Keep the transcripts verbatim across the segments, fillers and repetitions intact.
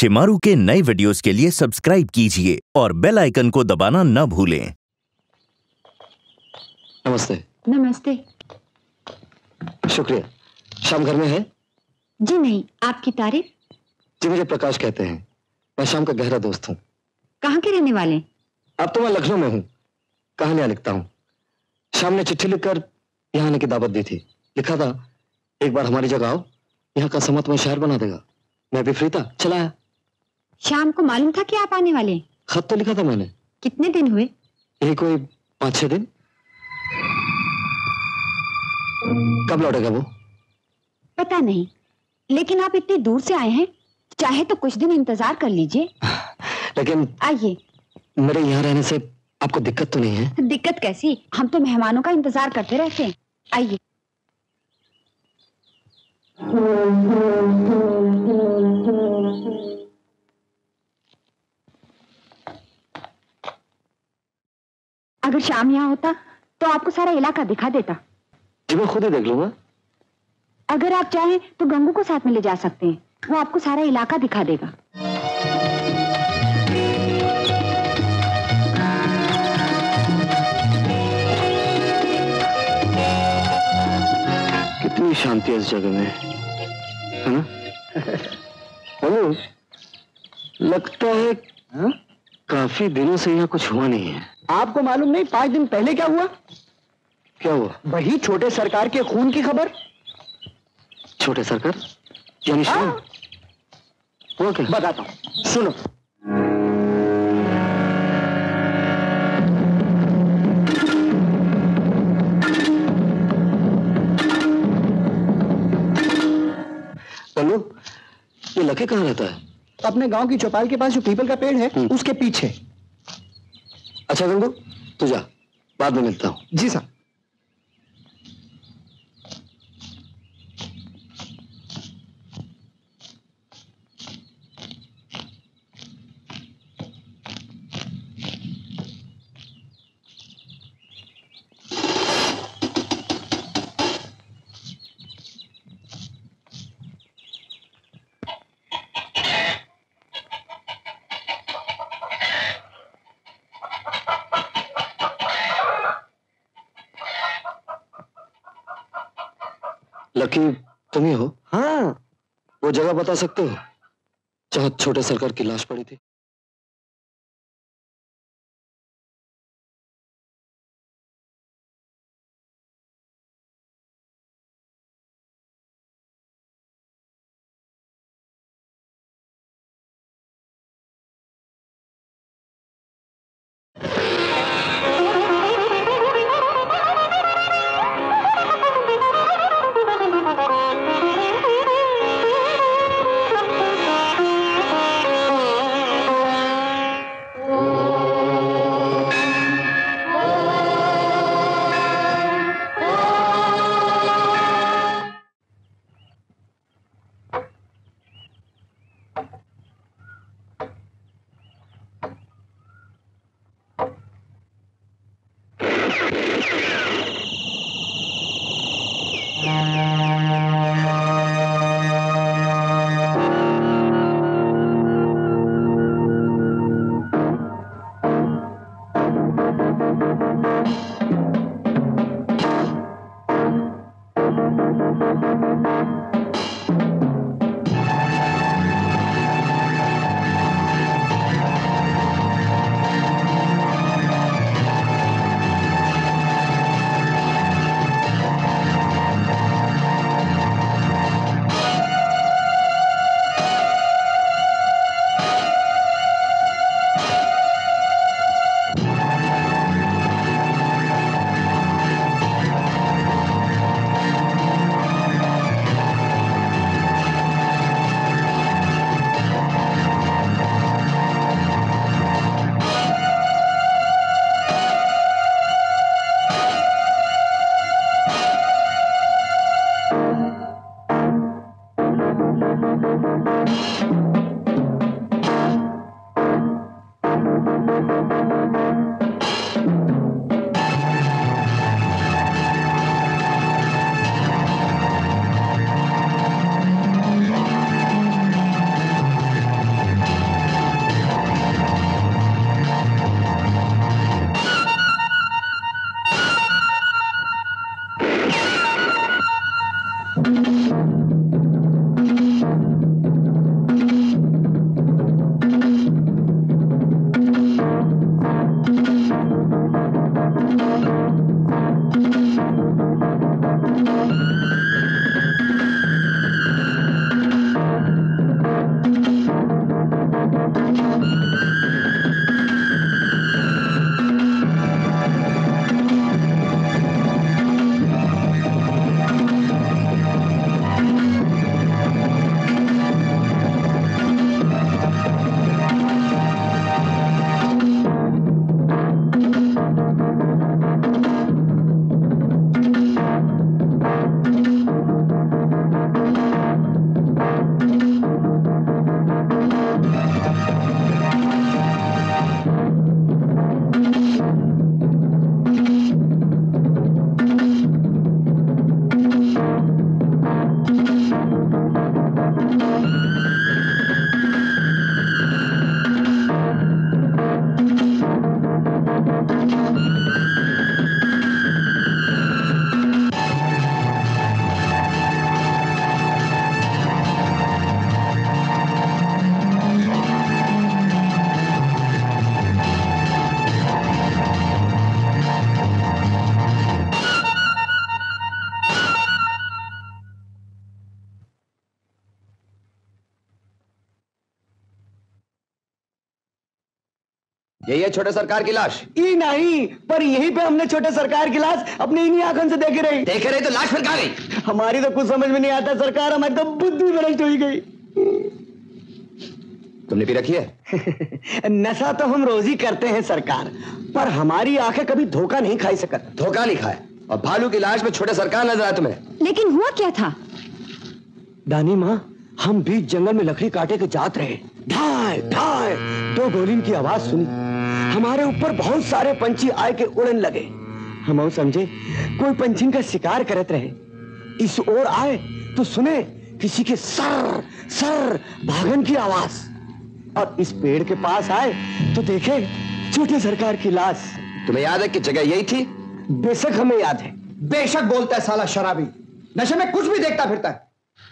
शिमारू के नए वीडियोस के लिए सब्सक्राइब कीजिए और बेल आइकन को दबाना न भूलें। नमस्ते। नमस्ते। शुक्रिया। शाम घर में है? जी नहीं, आपकी तारीफ? जी मुझे प्रकाश कहते हैं, मैं शाम का गहरा दोस्त हूँ। कहाँ के रहने वाले? अब तो मैं लखनऊ में हूँ, कहानियां लिखता हूँ। शाम ने चिट्ठी लिखकर यहाँ आने की दावत दी थी। लिखा था एक बार हमारी जगह आओ, यहाँ का समा तुम्हें शायर बना देगा। मैं भी फ्री था, चला आया। शाम को मालूम था कि आप आने वाले? खत तो लिखा था मैंने। कितने दिन हुए? यही कोई पाँच छह दिन। कब लौटेगा वो? पता नहीं, लेकिन आप इतनी दूर से आए हैं, चाहे तो कुछ दिन इंतजार कर लीजिए। लेकिन आइए। मेरे यहाँ रहने से आपको दिक्कत तो नहीं है? दिक्कत कैसी, हम तो मेहमानों का इंतजार करते रहते हैं। आइए। अगर शाम यहाँ होता तो आपको सारा इलाका दिखा देता। जी मैं खुद ही देख लूंगा। अगर आप चाहें तो गंगू को साथ में ले जा सकते हैं, वो आपको सारा इलाका दिखा देगा। कितनी शांति है इस जगह में, है ना? हेलो, लगता है हा? काफी दिनों से यहाँ कुछ हुआ नहीं है। आपको मालूम नहीं पांच दिन पहले क्या हुआ? क्या हुआ? वही छोटे सरकार के खून की खबर। छोटे सरकार यानी शाम? वो क्या? बताता हूँ, सुनो। हेलो, ये लकी कहाँ रहता है? अपने गांव की चौपाल के पास जो पीपल का पेड़ है उसके पीछे। अच्छा गंगू, तू जा, बाद में मिलता हूँ। जी साहब। लकी तुम ही हो? हाँ। वो जगह बता सकते हो जहाँ छोटे सरकार की लाश पड़ी थी? यही है छोटे सरकार की लाश? ये नहीं, पर यहीं पे हमने छोटे सरकार की लाश अपनी इन्हीं आंखों से देखे रही। देखे रही तो लाश फिर कहाँ गई? हमारी तो कुछ समझ में नहीं आता सरकार, हमारी तो बुद्धि भ्रष्ट हो गई। तुमने पी रखी है? नशा तो हम रोज ही करते हैं सरकार, पर हमारी आंखें कभी धोखा नहीं खाई सकत। धोखा नहीं खाए, और भालू की लाश में छोटे सरकार नजर आया तुम्हें? लेकिन हुआ क्या था? दानी माँ, हम बीच जंगल में लकड़ी काटे के जात रहे, ढाई ढाई दो गोलियों की आवाज सुनी। हमारे ऊपर बहुत सारे पंछी आए के उड़न लगे। हम समझे कोई पंछी का शिकार करत रहे। इस ओर आए तो सुने किसी के सर सर भागन की आवाज, और इस पेड़ के पास आए तो देखे छोटे सरकार की लाश। तुम्हें याद है कि जगह यही थी? बेशक हमें याद है। बेशक बोलता है साला शराबी, नशे में कुछ भी देखता फिरता है।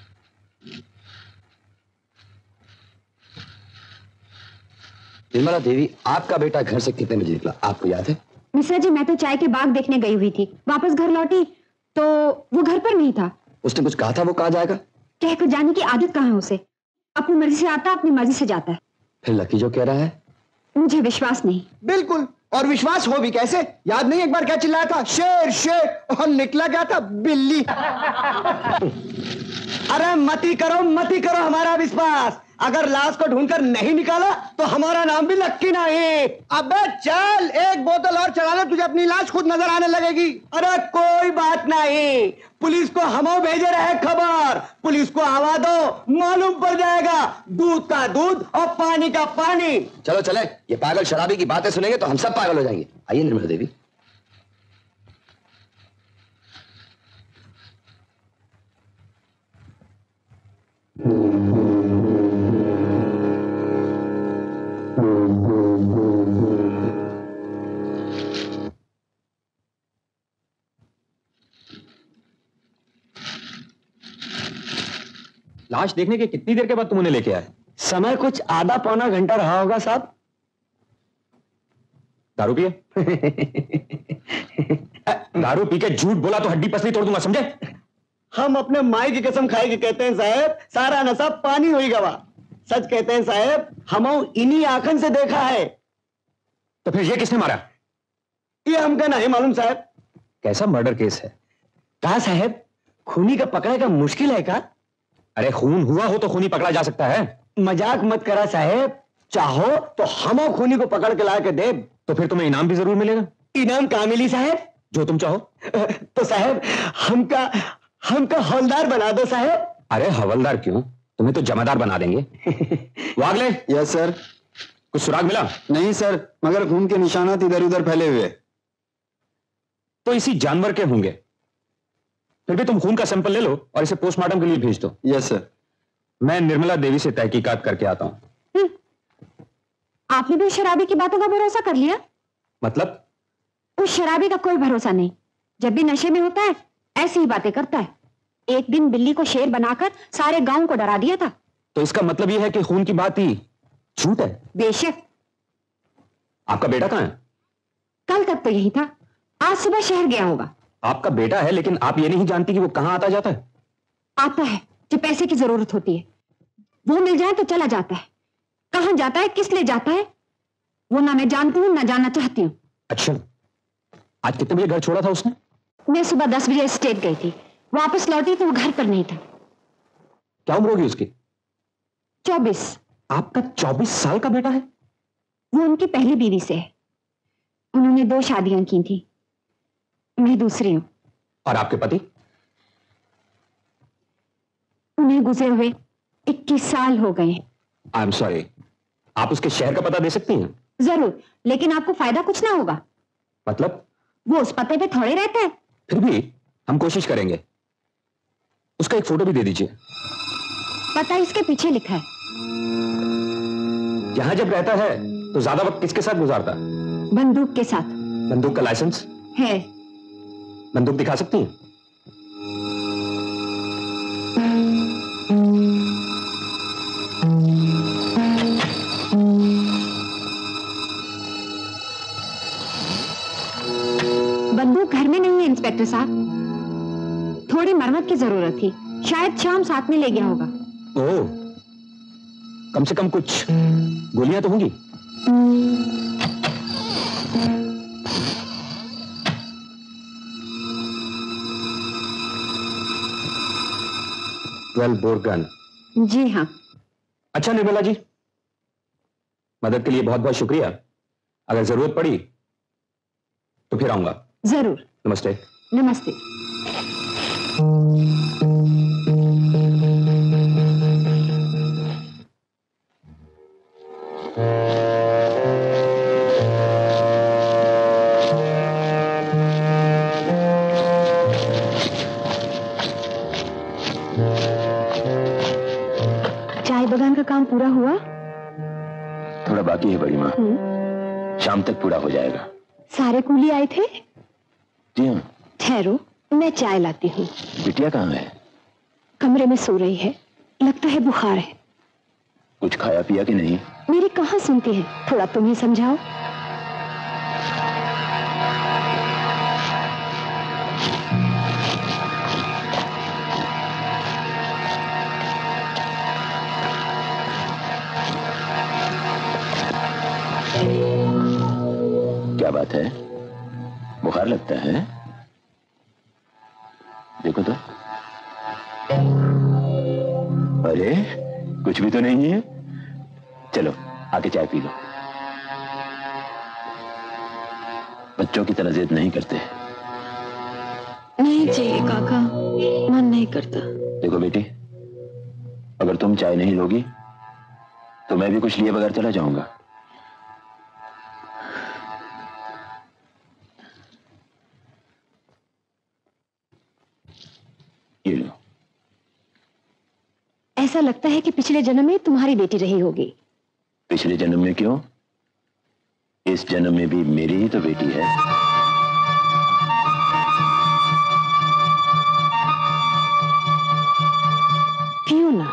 निर्मला देवी, आपका बेटा घर से कितने बजे निकला, आपको याद है? मिश्रा जी, मैं तो चाय के बाग देखने गई हुई थी, वापस घर लौटी तो वो घर पर नहीं था। उसने कुछ कहा था वो कहाँ जाएगा? कहकर जाने की आदत कहाँ है उसे? अपनी मर्जी से आता, अपनी मर्जी से जाता है। फिर लकी जो कह रहा है? मुझे विश्वास नहीं। बिल्कुल, और विश्वास हो भी कैसे? याद नहीं एक बार क्या चिल्लाया था, शेर शेर, और निकला क्या था, बिल्ली। अरे मती करो मती करो हमारा विश्वास। अगर लाश को ढूंढकर नहीं निकाला तो हमारा नाम भी लक्की नहीं। अबे चल, एक बोतल और चढ़ा ले, तुझे अपनी लाश खुद नजर आने लगेगी। अरे कोई बात नहीं, पुलिस को हम भेजे रहे खबर, पुलिस को आवा दो, मालूम पड़ जाएगा। दूध का दूध और पानी का पानी। चलो चले, ये पागल शराबी की बातें सुनेंगे तो हम सब पागल हो जाएंगे। आइए निर्मला देवी। लाश देखने के कितनी देर के बाद तुम उन्हें लेके आए? समय कुछ आधा पौना घंटा रहा होगा साहब। दारू पिए? दारू पी के झूठ बोला तो हड्डी पसली तोड़ दूंगा, समझे? हम अपने माई की कसम खाई के कहते हैं साहब, सारा नशा पानी हुई गवा। सच कहते हैं साहब, हम इन्हीं आंखन से देखा है। तो फिर ये किसने मारा? ये हमका नहीं मालूम साहब। कैसा मर्डर केस है? कहा साहब, खूनी का पकड़े का मुश्किल है का? अरे खून हुआ हो तो खूनी पकड़ा जा सकता है। मजाक मत करा साहब, चाहो तो हम खूनी को पकड़ के ला के दे। तो फिर तुम्हें इनाम भी जरूर मिलेगा। इनाम कहाँ मिली साहब? जो तुम चाहो। तो साहब हमका हमका हवलदार बना दो साहब। अरे हवलदार क्यों, तुम्हें तो जमादार बना देंगे। वागले। Yes sir. कुछ सुराग मिला? नहीं सर, मगर खून के निशानात इधर उधर फैले हुए। तो इसी जानवर के होंगे। फिर भी तुम खून का सैंपल ले लो और इसे पोस्टमार्टम के लिए भेज दो। Yes sir. मैं निर्मला देवी से तहकीकात करके आता हूं। आपने भी शराबी की बातों का भरोसा कर लिया? मतलब? उस शराबी का कोई भरोसा नहीं, जब भी नशे में होता है ऐसी ही बातें करता है। एक दिन बिल्ली को शेर बनाकर सारे गांव को डरा दिया था। तो इसका मतलब यह है कि खून की बात ही झूठ है? बेशक। आपका बेटा कहां है? कल तक तो यही था, आज सुबह शहर गया होगा। आपका बेटा है, लेकिन आप ये नहीं जानती कि वो कहां आता जाता है? आता है जब पैसे की जरूरत होती है, वो मिल जाए तो चला जाता है। कहां जाता है, किस लिए जाता है, वो ना मैं जानती हूं ना जानना चाहती हूं। अच्छा, आज कितने बजे घर छोड़ा था उसने? मैं सुबह दस बजे स्टेट गई थी, वापस लौटी तो वो घर पर नहीं था। क्या उम्र होगी उसकी? चौबीस। आपका चौबीस साल का बेटा है? वो उनकी पहली बीवी से है। उन्होंने दो शादियां की थी, मैं दूसरी हूं। और आपके पति? उन्हें गुजरे हुए इक्कीस साल हो गए। आई एम सॉरी, आप उसके शहर का पता दे सकती हैं? जरूर, लेकिन आपको फायदा कुछ ना होगा। मतलब? वो उस पते पे थोड़े रहता है। फिर भी हम कोशिश करेंगे। उसका एक फोटो भी दे दीजिए। पता इसके पीछे लिखा है। यहां जब रहता है तो ज्यादा वक्त किसके साथ गुजारता? बंदूक के साथ। बंदूक का लाइसेंस है? बंदूक दिखा सकती हैं? बंदूक घर में नहीं है इंस्पेक्टर साहब, थोड़ी मरम्मत की जरूरत थी, शायद शाम साथ में ले गया होगा। ओह, कम से कम कुछ गोलियां तो होंगी। Twelve bore gun. जी हाँ। अच्छा निर्मला जी, मदद के लिए बहुत बहुत शुक्रिया। अगर जरूरत पड़ी तो फिर आऊंगा। जरूर। नमस्ते। नमस्ते। चाय बगान का काम पूरा हुआ? थोड़ा बाकी है बड़ी माँ, शाम तक पूरा हो जाएगा। सारे कूली आए थे? जी हाँ। ठहरो, मैं चाय लाती हूँ। बिटिया कहाँ है? कमरे में सो रही है, लगता है बुखार है। कुछ खाया पिया कि नहीं? मेरी कहाँ सुनती है, थोड़ा तुम ही समझाओ। क्या बात है, बुखार लगता है? देखो तो। अरे कुछ भी तो नहीं है। चलो आके चाय पी लो। बच्चों की तरह जिद नहीं करते। नहीं चाहिए काका, मन नहीं करता। देखो बेटी, अगर तुम चाय नहीं लोगी तो मैं भी कुछ लिए बगैर चला जाऊंगा। ये लो। ऐसा लगता है कि पिछले जन्म में तुम्हारी बेटी रही होगी। पिछले जन्म में क्यों, इस जन्म में भी मेरी ही तो बेटी है। पियो ना।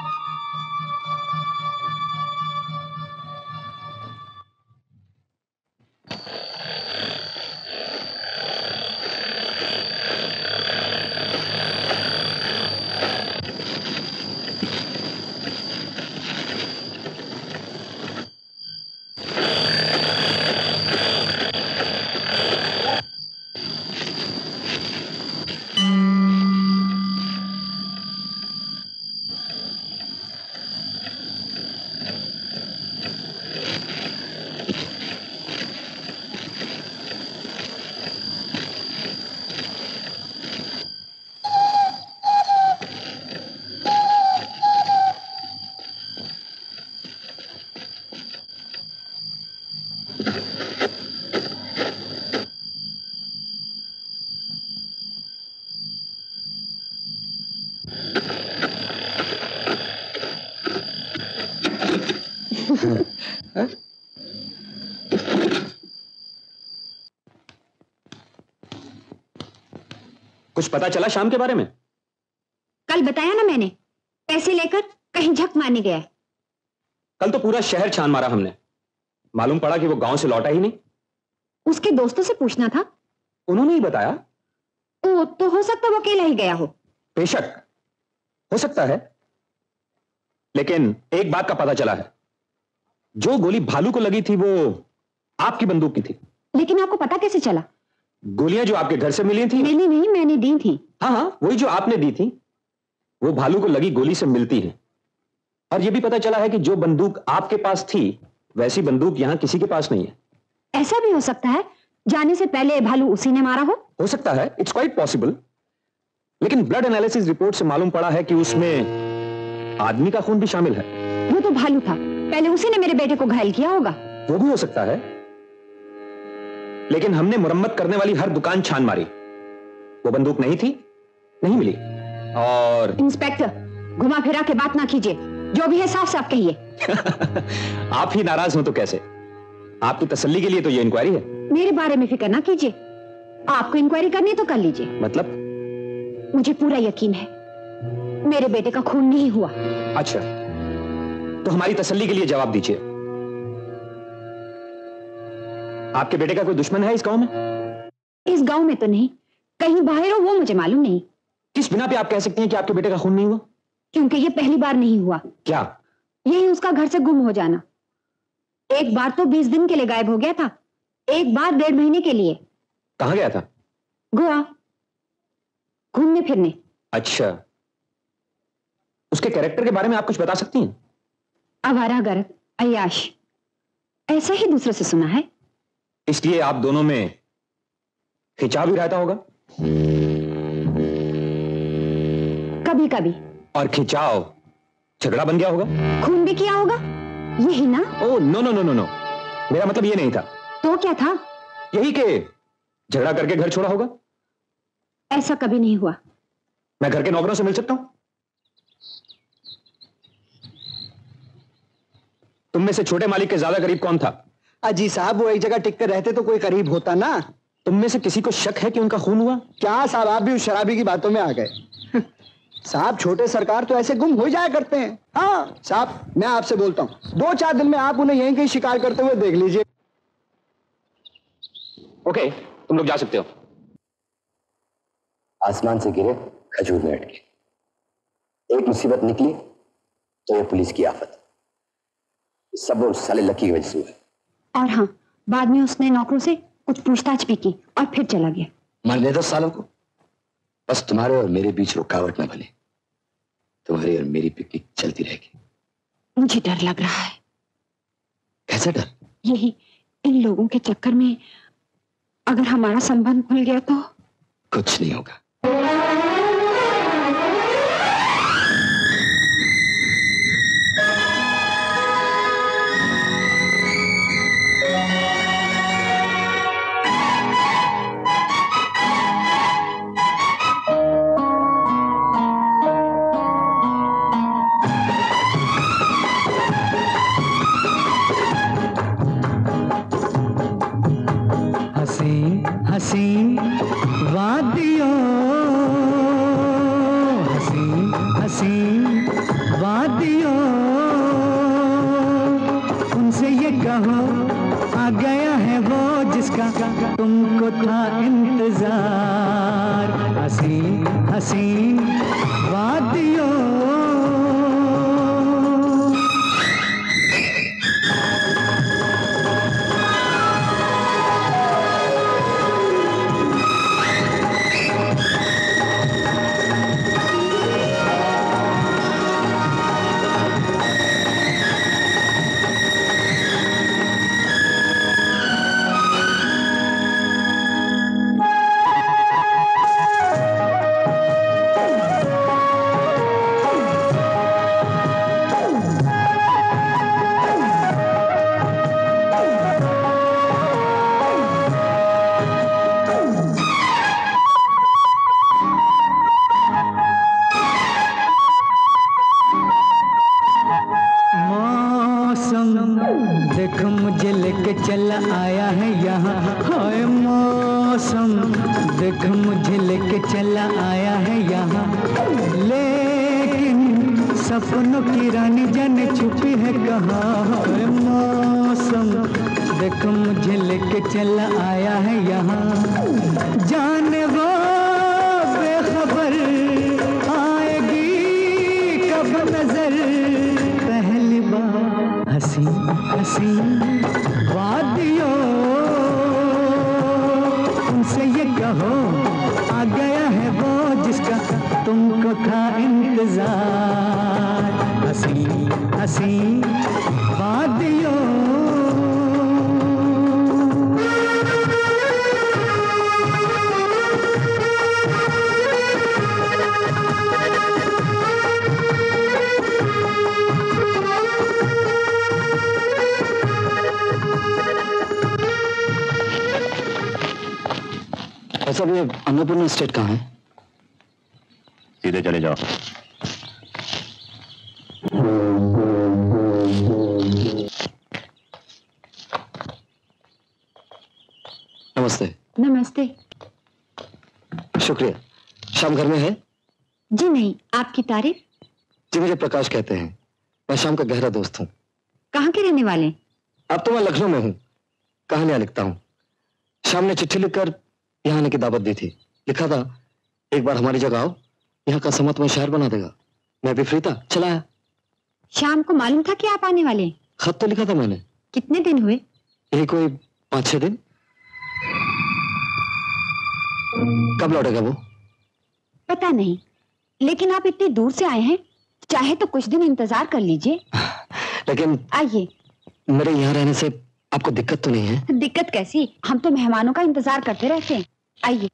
कुछ पता चला शाम के बारे में? कल बताया ना मैंने, पैसे लेकर कहीं झक मारने गया। कल तो पूरा शहर छान मारा हमने, मालूम पड़ा कि वो गांव से लौटा ही नहीं। उसके दोस्तों से पूछना था। उन्होंने ही बताया। ओ, तो हो सकता वो अकेला ही गया हो। बेशक हो सकता है, लेकिन एक बात का पता चला है, जो गोली भालू को लगी थी वो आपकी बंदूक की थी। लेकिन आपको पता कैसे चला? गोलियां जो आपके घर से मिली थी। मिली नहीं, मैंने दी थी। हाँ हाँ, वही जो आपने दी थी, वो भालू को लगी गोली से मिलती है। और यह भी पता चला है कि जो बंदूक आपके पास थी वैसी बंदूक यहां किसी के पास नहीं है। ऐसा भी हो सकता है जाने से पहले भालू उसी ने मारा हो। हो सकता है, इट्स क्वाइट पॉसिबल। लेकिन ब्लड एनालिसिस रिपोर्ट से मालूम पड़ा है कि उसमें आदमी का खून भी शामिल है। वो तो भालू था, पहले उसी ने मेरे बेटे को घायल किया होगा। वो भी हो सकता है, लेकिन हमने मुरम्मत करने वाली हर दुकान छान मारी, वो बंदूक नहीं थी, नहीं मिली। और इंस्पेक्टर, घुमा फिरा के बात ना कीजिए, जो भी है साफ साफ कहिए। आप ही नाराज हो तो कैसे? आपकी तसल्ली के लिए तो ये इंक्वायरी है। मेरे बारे में फिक्र ना कीजिए, आपको इंक्वायरी करनी है तो कर लीजिए। मतलब? मुझे पूरा यकीन है मेरे बेटे का खून नहीं हुआ। अच्छा, तो हमारी तसल्ली के लिए जवाब दीजिए, आपके बेटे का कोई दुश्मन है इस गांव में? इस गांव में तो नहीं, कहीं बाहर हो वो मुझे मालूम नहीं। किस बिना पे आप कह सकती हैं कि आपके बेटे का खून नहीं हुआ? क्योंकि ये पहली बार नहीं हुआ। क्या? यही उसका घर से गुम हो जाना। एक बार तो बीस दिन के लिए गायब हो गया था, एक बार डेढ़ महीने के लिए। कहां गया था? गोवा, घूमने फिरने। अच्छा, उसके कैरेक्टर के बारे में आप कुछ बता सकती हैं? आवारागर्द, अय्याश, ऐसा ही दूसरों से सुना है। इसलिए आप दोनों में खिंचाव भी रहता होगा? कभी कभी। और खिंचाव झगड़ा बन गया होगा? खून भी किया होगा, यही ना? Oh no no no no no, मेरा मतलब ये नहीं था। तो क्या था? यही कि झगड़ा करके घर छोड़ा होगा। ऐसा कभी नहीं हुआ। मैं घर के नौकरों से मिल सकता हूं? तुम में से छोटे मालिक के ज्यादा करीब कौन था? अजी साहब, वो एक जगह टिक कर रहते तो कोई करीब होता ना। तुम में से किसी को शक है कि उनका खून हुआ? क्या साहब, आप भी उस शराबी की बातों में आ गए। साहब, छोटे सरकार तो ऐसे गुम हो जाया करते हैं। हाँ साहब, मैं आपसे बोलता हूँ, दो चार दिन में आप उन्हें यहीं कहीं शिकार करते हुए देख लीजिए। ओके, तुम लोग जा सकते हो। आसमान से गिरे खजूर में अटके, एक मुसीबत निकली तो ये पुलिस की आफत। सब उस साले लकी की वजह से हुआ। और हाँ, बाद में उसने नौकरों से कुछ पूछताछ भी की और फिर चला गया। मरने दो सालों को, बस तुम्हारे और मेरे बीच रुकावट न बने। तुम्हारी और मेरी पिकनिक चलती रहेगी। मुझे डर लग रहा है। कैसा डर? यही, इन लोगों के चक्कर में अगर हमारा संबंध खुल गया तो? कुछ नहीं होगा। हसीन वादियों, हसीन हसीन वादियों, उनसे ये कहो आ गया है वो जिसका तुमको था इंतजार। हसीन हसीन वादियों। देखो मुझे लेके चला आया है यहाँ, हाय मौसम देखो मुझे लेके चला आया है यहाँ। लेकिन सपनों की रानी जाने छुपी है कहाँ। हाय मौसम देखो मुझे लेके चला आया है यहाँ। जाने वो बेखबर आएगी कब नजर पहली बार। हसी हसी वादियों, उनसे ये कहो आ गया है वो जिसका तुमको था इंतजार। हसी हसी वादियों। अच्छा, ये अन्नपूर्णा स्टेट कहाँ है? सीधे चले जाओ। नमस्ते। नमस्ते। शुक्रिया। शाम घर में है? जी नहीं, आपकी तारीफ? जी मुझे प्रकाश कहते हैं, मैं शाम का गहरा दोस्त हूँ। कहाँ के रहने वाले? अब तो मैं लखनऊ में हूँ, कहानियां लिखता हूँ। शाम ने चिट्ठी लिखकर यहाँ आने की दावत दी थी। लिखा था एक बार हमारी जगह आओ, यहाँ का समत में शायर बना देगा। मैं भी फ्री था, चला आया। शाम को मालूम था कि आप आने वाले? खत तो लिखा था मैंने। कितने दिन हुए? यही कोई पाँच छह दिन। कब लौटेगा वो? पता नहीं, लेकिन आप इतनी दूर से आए हैं, चाहे तो कुछ दिन इंतजार कर लीजिए। लेकिन आइए। मेरे यहाँ रहने से आपको दिक्कत तो नहीं है? दिक्कत कैसी, हम तो मेहमानों का इंतजार करते रहते हैं। आइए।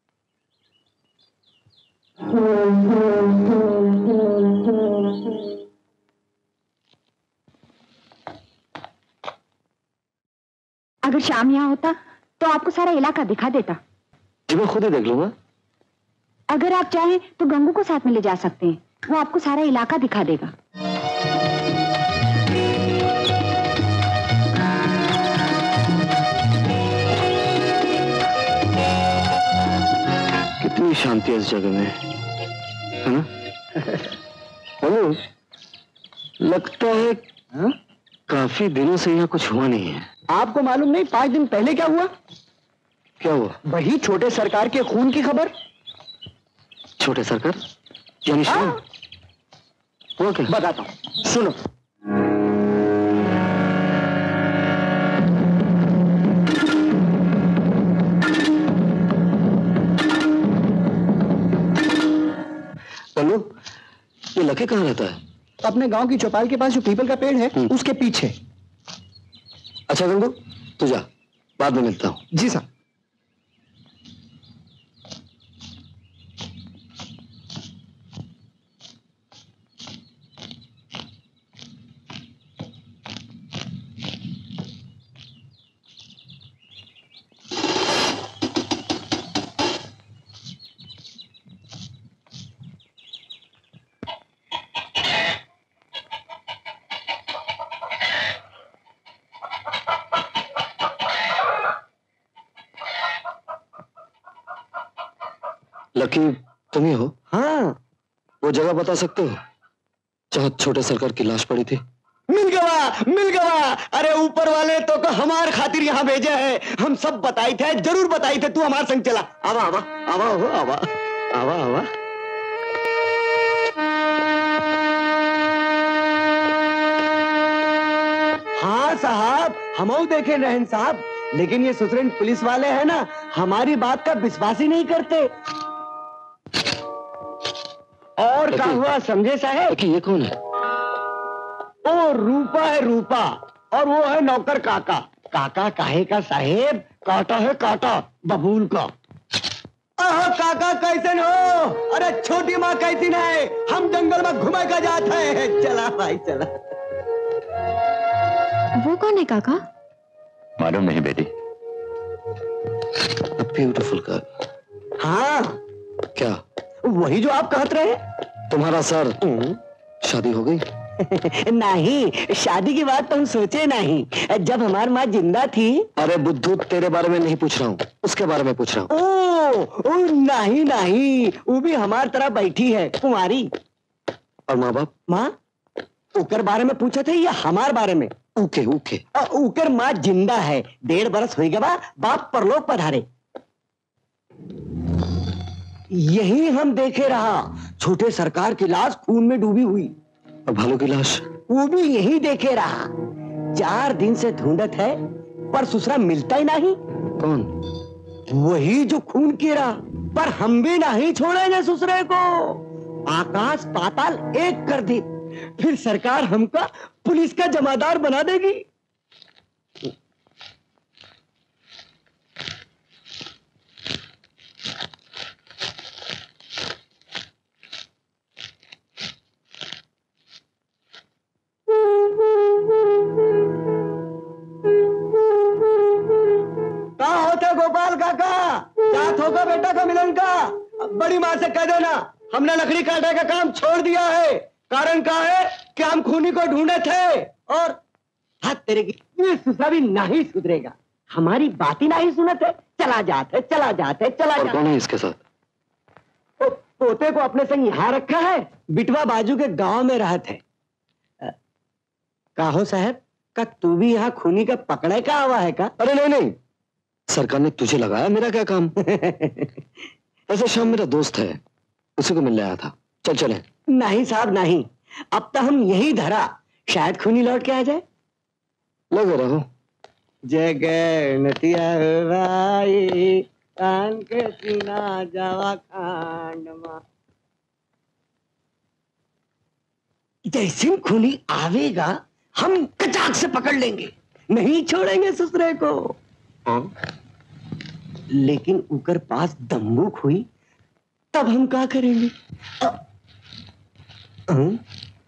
अगर शाम यहाँ होता तो आपको सारा इलाका दिखा देता। जी मैं खुद ही देख लूंगा। अगर आप चाहें तो गंगू को साथ में ले जा सकते हैं, वो आपको सारा इलाका दिखा देगा। कितनी शांति है इस जगह में, है ना? हेलो, लगता है हा? काफी दिनों से यहाँ कुछ हुआ नहीं है। आपको मालूम नहीं पांच दिन पहले क्या हुआ? क्या हुआ? वही छोटे सरकार के खून की खबर। छोटे सरकार यानी शाम? वो क्या? बताता हूँ, सुनो। हेलो, ये लकी कहाँ रहता है? अपने गांव की चौपाल के पास जो पीपल का पेड़ है उसके पीछे। अच्छा गंगू, तू जा, बाद में मिलता हूँ। जी साहब। लकी तुम ही हो? हाँ। वो जगह बता सकते हो जहाँ छोटे सरकार की लाश पड़ी थी? मिल गया, मिल गया। अरे ऊपर वाले तो को हमार खातिर यहाँ भेजे है। हम सब बताई थे, जरूर बताई थे। तू हमारे संग चला। आवा आवा आवा हो आवा आवा आवा। हाँ साहब, हम देखे रहन साहब, लेकिन ये सुसरेन पुलिस वाले हैं ना, हमारी बात का विश्वास ही नहीं करते। और क्या हुआ समझे साहब? कि ये कौन है? ओ रूपा है रूपा, और वो है नौकर काका। काका काहे का साहेब? काटा है काटा बबूल का। आह काका कैसे हो? अरे छोटी माँ कैसी है? हम जंगल में घुमा कर जाते हैं। चला भाई चला। वो कौन है काका? मालूम नहीं बेटी। Beautiful girl. हाँ क्या? वही जो आप कहते रहे। तुम्हारा सर, शादी हो गई? नहीं, शादी की बात तो हम सोचे नहीं जब हमारी माँ जिंदा थी। अरे बुद्धू, तेरे बारे में नहीं पूछ रहा हूँ, उसके बारे में पूछ रहा हूँ। ओ, ओ नहीं नहीं, वो भी हमारी तरह बैठी है कुंवारी। और माँ बाप? माँ उकर बारे में पूछा थे या हमारे बारे में? उके उके उकर माँ जिंदा है, डेढ़ बरस हो गया। बाप परलोक पधारे। यही हम देखे रहा, छोटे सरकार की लाश खून में डूबी हुई। और भालू की लाश? वो भी यही देखे रहा। चार दिन से ढूंढत है पर ससुरा मिलता ही नहीं। कौन? वही जो खून कीरा। पर हम भी नहीं छोड़ेंगे ससुरे को। आकाश पाताल एक कर दी, फिर सरकार हमका पुलिस का जमादार बना देगी। कहाँ होते गोपाल काका? जात होगा बेटा का मिलन का। बड़ी माँ से कह देना हमने लकड़ी काटने का काम छोड़ दिया है। कारण क्या है कि हम खूनी को ढूंढे थे। और हाथ तेरे की ये सुसरा भी नहीं सुधरेगा। हमारी बात ही नहीं सुनते। चला जाते चला जाते चला जाते। कौन है इसके साथ? तो पोते को अपने संग यहाँ रखा है, बिटवा बाजू के गांव में रहते। काहो साहब का तू भी यहाँ खूनी का पकड़े का आवा है का? अरे नहीं नहीं, सरकार ने तुझे लगाया, मेरा क्या काम। ऐसे शाम मेरा दोस्त है, उसी को मिलने आया था। चल चले। नहीं साहब नहीं, अब तो हम यही धरा, शायद खूनी लौट के आ जाए। लगे रहो। जगह नतिया भाई कान के सीना जावा खांड मा। जैसे खूनी आवेगा हम कचाक से पकड़ लेंगे, नहीं छोड़ेंगे ससुरे को। हाँ? लेकिन उकर पास दम्मुक हुई तब हम क्या करेंगे? आ, हाँ?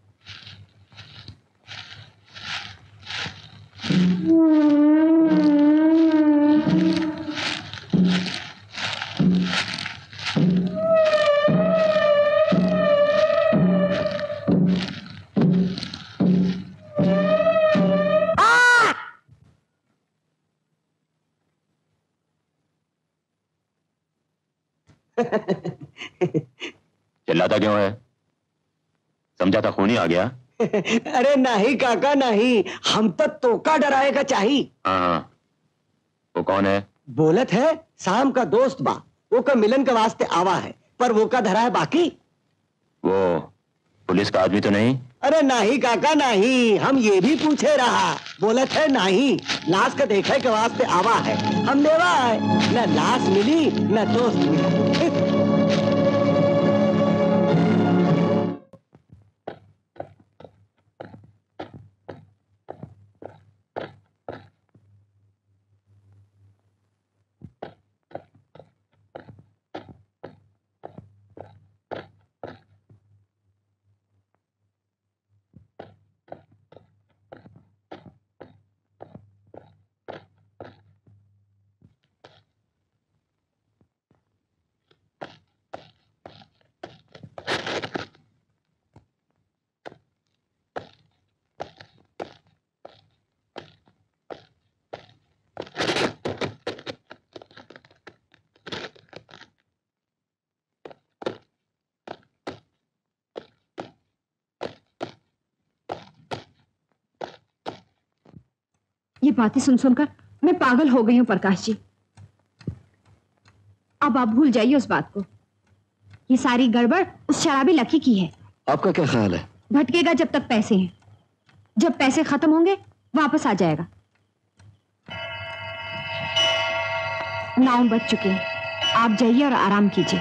चिल्लाता क्यों है? समझा था खूनी आ गया। अरे नहीं काका नहीं, हम तो तोका डराएगा चाहिए। हाँ हाँ, वो कौन है? बोलत है शाम का दोस्त बा, वो का मिलन के वास्ते आवा है, पर वो का धरा है बाकी। वो पुलिस का आदमी तो नहीं? अरे नहीं काका नहीं, हम ये भी पूछे रहा, बोलत है नहीं, लाश का देखे के वास्ते आवा है। हम लेवा है, न लाश मिली न दोस्त मिला। ये बातें सुन सुनकर मैं पागल हो गई हूं प्रकाश जी। अब आप भूल जाइए उस बात को। ये सारी गड़बड़ उस शराबी लकी की है। आपका क्या ख्याल है? भटकेगा जब तक पैसे हैं, जब पैसे खत्म होंगे वापस आ जाएगा। नौ बज चुके हैं, आप जाइए और आराम कीजिए।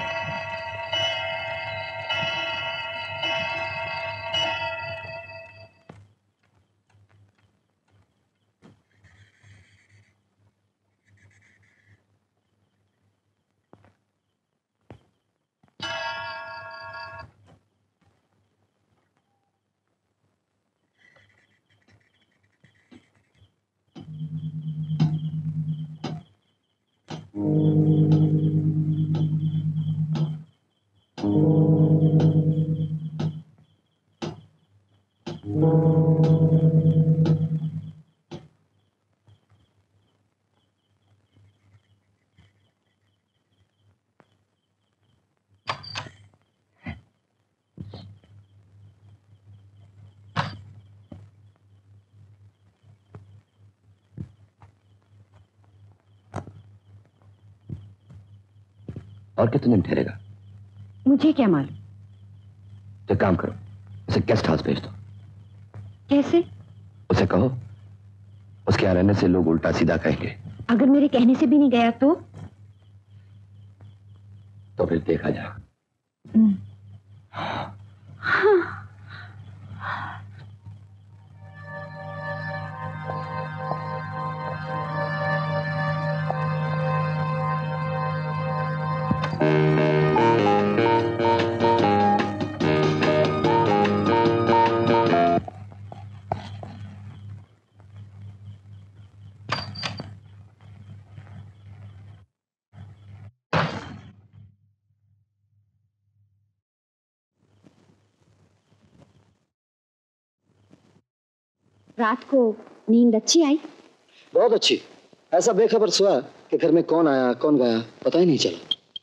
और कितने दिन ठहरेगा? मुझे क्या मालूम। तो काम करो, उसे गेस्ट हाउस भेज दो। कैसे? उसे कहो उसके यहाँ रहने से लोग उल्टा सीधा कहेंगे। अगर मेरे कहने से भी नहीं गया तो? तो फिर देखा जा। हाँ। रात को नींद अच्छी आई? बहुत अच्छी। ऐसा बेखबर सोया कि घर में कौन आया कौन गया पता ही नहीं चला।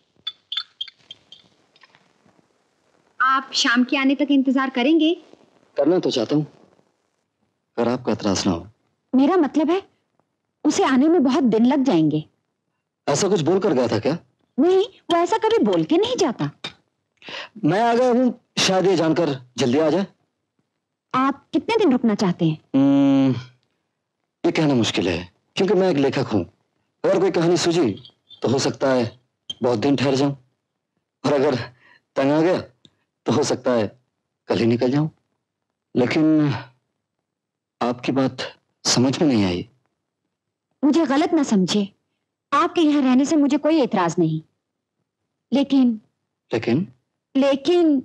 आप शाम के आने तक इंतजार करेंगे? करना तो चाहता हूँ, अगर आपका एतराज ना हो। मेरा मतलब है उसे आने में बहुत दिन लग जाएंगे। ऐसा कुछ बोल कर गया था क्या? नहीं, वो ऐसा कभी बोल के नहीं जाता। मैं आ गया हूँ, शायद ये जानकर जल्दी आ जाए। आप कितने दिन रुकना चाहते हैं? hmm, ये कहना मुश्किल है, क्योंकि मैं एक लेखक हूँ। अगर कोई कहानी सूझी तो हो सकता है बहुत दिन ठहर जाऊं, और अगर तंग आ गया तो हो सकता है कल ही निकल जाऊं। लेकिन आपकी बात समझ में नहीं आई। मुझे गलत ना समझे, आपके यहाँ रहने से मुझे कोई एतराज नहीं, लेकिन लेकिन लेकिन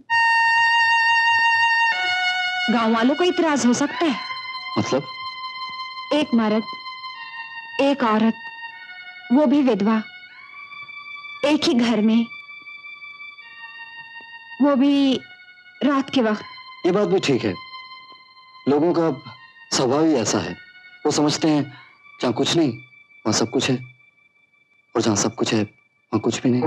गांव वालों को इतराज हो सकता है। मतलब? एक मर्द, एक औरत, वो भी विधवा, एक ही घर में, वो भी रात के वक्त। ये बात भी ठीक है, लोगों का स्वभाव ही ऐसा है। वो समझते हैं जहां कुछ नहीं वहां सब कुछ है, और जहां सब कुछ है वहां कुछ भी नहीं।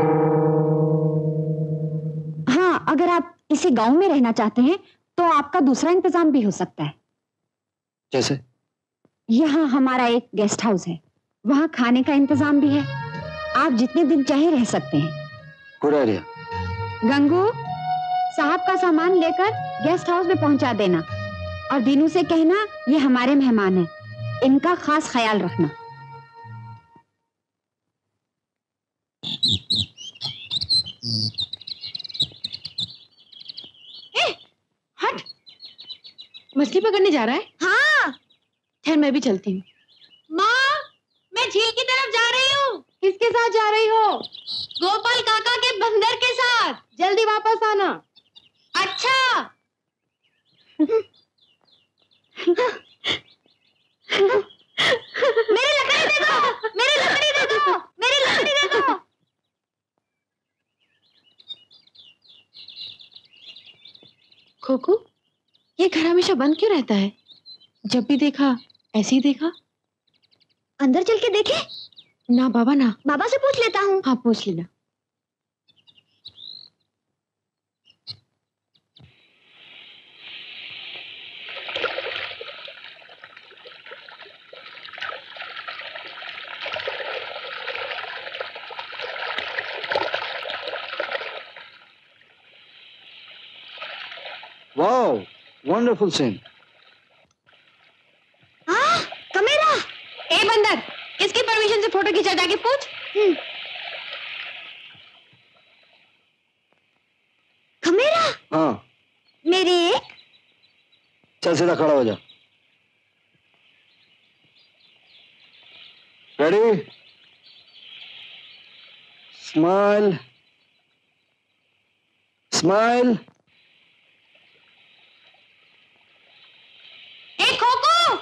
हाँ, अगर आप इसी गांव में रहना चाहते हैं तो आपका दूसरा इंतजाम भी हो सकता है। जैसे? यहाँ हमारा एक गेस्ट हाउस है, वहाँ खाने का इंतजाम भी है, आप जितने दिन चाहे रह सकते हैं। Good idea. गंगू, साहब का सामान लेकर गेस्ट हाउस में पहुंचा देना, और दीनू से कहना ये हमारे मेहमान हैं, इनका खास ख्याल रखना। ए, हट, मछली पकड़ने जा रहा है? हाँ। खैर मैं भी चलती हूँ। माँ, मैं झील की तरफ जा रही हूँ। किसके साथ जा रही हो? गोपाल काका के बंदर के साथ। जल्दी वापस आना। अच्छा। मेरी लकड़ी दे दो, मेरी लकड़ी दे दो, मेरी लकड़ी दे दो। खोखू, ये घर हमेशा बंद क्यों रहता है? जब भी देखा ऐसे ही देखा। अंदर चल के देखे? ना बाबा ना। बाबा से पूछ लेता हूँ। हाँ पूछ लेना। Wow, wonderful scene. हाँ, कैमरा। ए बंदर, किसकी परमिशन से फोटो खींचा? जाके पूछ। कैमरा? हाँ। मेरी एक। चल सीधा खड़ा हो जा। रेडी? Smile, smile. ए खोखू,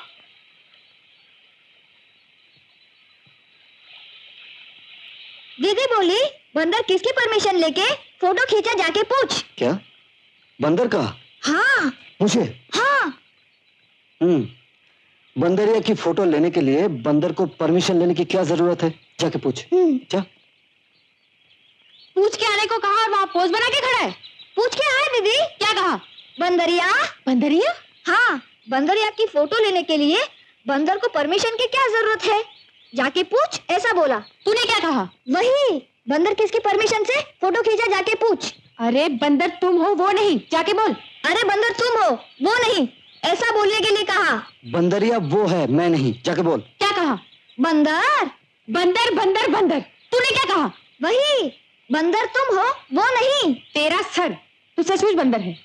दीदी बोली बंदर किसकी परमिशन लेके फोटो खींचा, जाके पूछ। क्या? बंदर का? हाँ। मुझे? हाँ। हम्म, बंदरिया की फोटो लेने के लिए बंदर को परमिशन लेने की क्या जरूरत है? जाके पूछ। जा। पूछ के आने को कहा और वहाँ पोज बना के खड़ा है। पूछ के आए दीदी। क्या कहा? बंदरिया। बंदरिया? हाँ, बंदरिया की फोटो लेने के लिए बंदर को परमिशन की क्या जरूरत है? जाके पूछ, ऐसा बोला। तूने क्या कहा? वही, बंदर किसकी परमिशन से फोटो खींचा, जाके पूछ। अरे बंदर तुम हो, वो नहीं, जाके बोल। अरे बंदर तुम हो, वो नहीं, ऐसा बोलने के लिए कहा। बंदरिया वो है, मैं नहीं, जाके बोल। क्या कहा? बंदर। बंदर बंदर बंदर, तूने क्या कहा? वही, बंदर तुम हो, वो नहीं। तेरा सर, तू सचमुच बंदर है।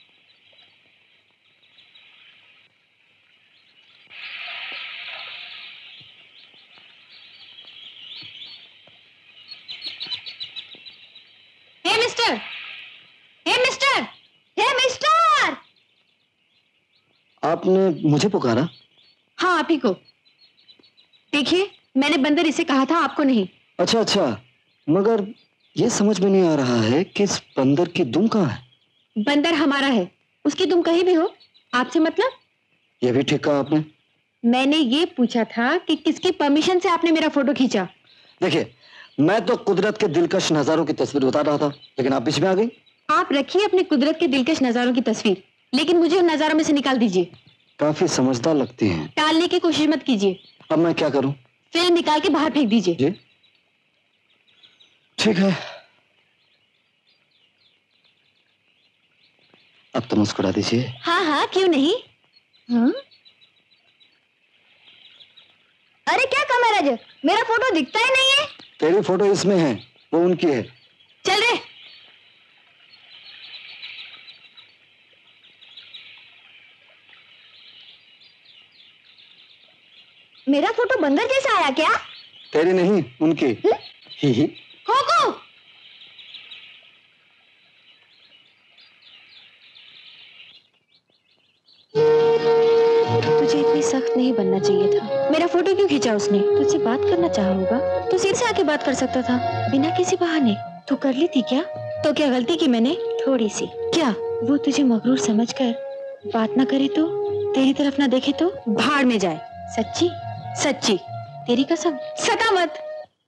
Hey mister, hey mister, hey mister. आपने मुझे पुकारा? हाँ आप ही को। देखिए, मैंने बंदर इसे कहा था, आपको नहीं। अच्छा अच्छा, मगर ये समझ में नहीं आ रहा है कि इस बंदर की दुम कहाँ है? बंदर हमारा है, उसकी तुम कहीं भी हो, आपसे मतलब? ये भी ठीक कहा आपने। मैंने ये पूछा था कि किसकी परमिशन से आपने मेरा फोटो खींचा। देखिए, मैं तो कुदरत के दिलकश नजारों की तस्वीर उतार रहा था, लेकिन आप बीच में आ गई। आप रखिए अपने कुदरत के दिलकश नजारों की तस्वीर, लेकिन मुझे उन नजारों में से निकाल दीजिए। काफी समझदार लगती हैं। टालने की कोशिश मत कीजिए। अब मैं क्या करूं? फिल्म निकाल के बाहर फेंक दीजिए। जी ठीक है, अब तो मुस्कुरा दीजिए। हाँ हाँ, क्यों नहीं। हाँ? अरे क्या कमरज, मेरा फोटो दिखता ही नहीं है। तेरी फोटो इसमें है, वो उनकी है। चल रे। मेरा फोटो बंदर जैसा आया क्या? तेरी नहीं, उनकी। ही ही। कोको, तुझे इतनी सख्त नहीं बनना चाहिए था। मेरा फोटो क्यों खींचा उसने? तुझसे बात करना चाहा होगा तो सिर से आके बात कर सकता था, बिना किसी बहाने। तू कर ली थी क्या? तो क्या गलती की मैंने? थोड़ी सी। क्या वो तुझे मगरूर समझकर बात ना करे तो, तेरी तरफ ना देखे तो भाड़ में जाए? सच्ची सच्ची, तेरी कसम, सता मत।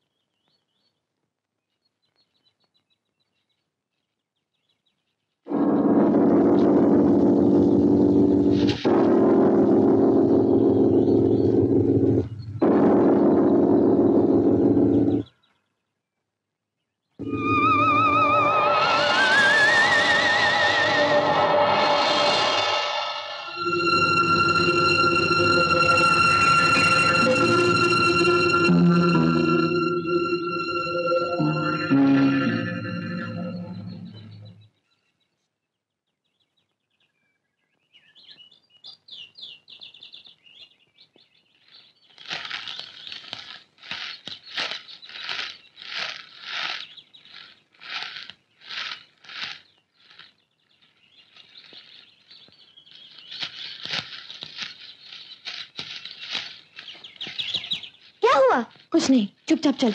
कुछ नहीं, चुपचाप चल।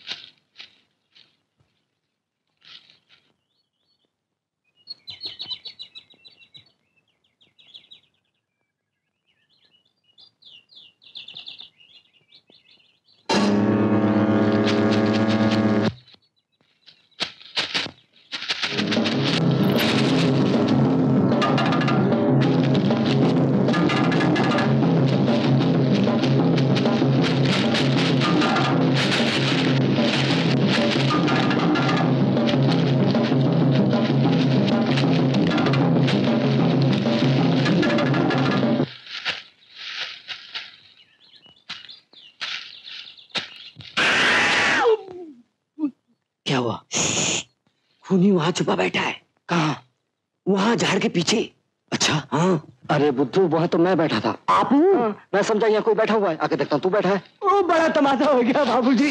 क्या हुआ? खूनी वहां छुपा बैठा है। कहाँ? वहां झाड़ के पीछे। अच्छा हाँ। अरे बुद्धू, वहां तो मैं बैठा था। आप? हाँ, मैं समझा यहाँ कोई बैठा हुआ है, आके देखता हूँ तू बैठा है। ओ बड़ा तमाशा हो गया बाबूजी।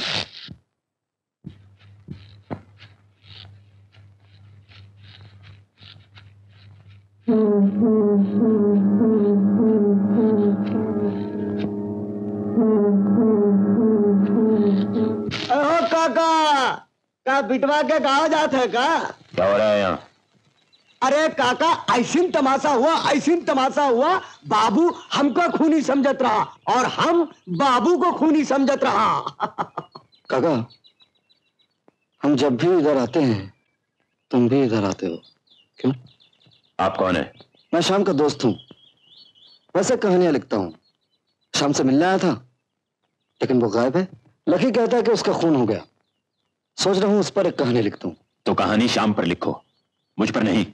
ओ काका, का बिटवा के गाँव जाते है का? क्या हो रहा है यहाँ? अरे काका, ऐसी तमाशा हुआ, ऐसी तमाशा हुआ, बाबू हमको खूनी समझत रहा और हम बाबू को खूनी समझत रहा। काका, हम जब भी इधर आते हैं तुम भी इधर आते हो, क्यों? आप कौन है? मैं शाम का दोस्त हूँ, वैसे कहानियां लिखता हूँ। शाम से मिलने आया था लेकिन वो गायब है। लकी कहता है कि उसका खून हो गया। सोच रहा हूँ उस पर एक कहानी लिख दूं। तो कहानी शाम पर लिखो, मुझ पर नहीं।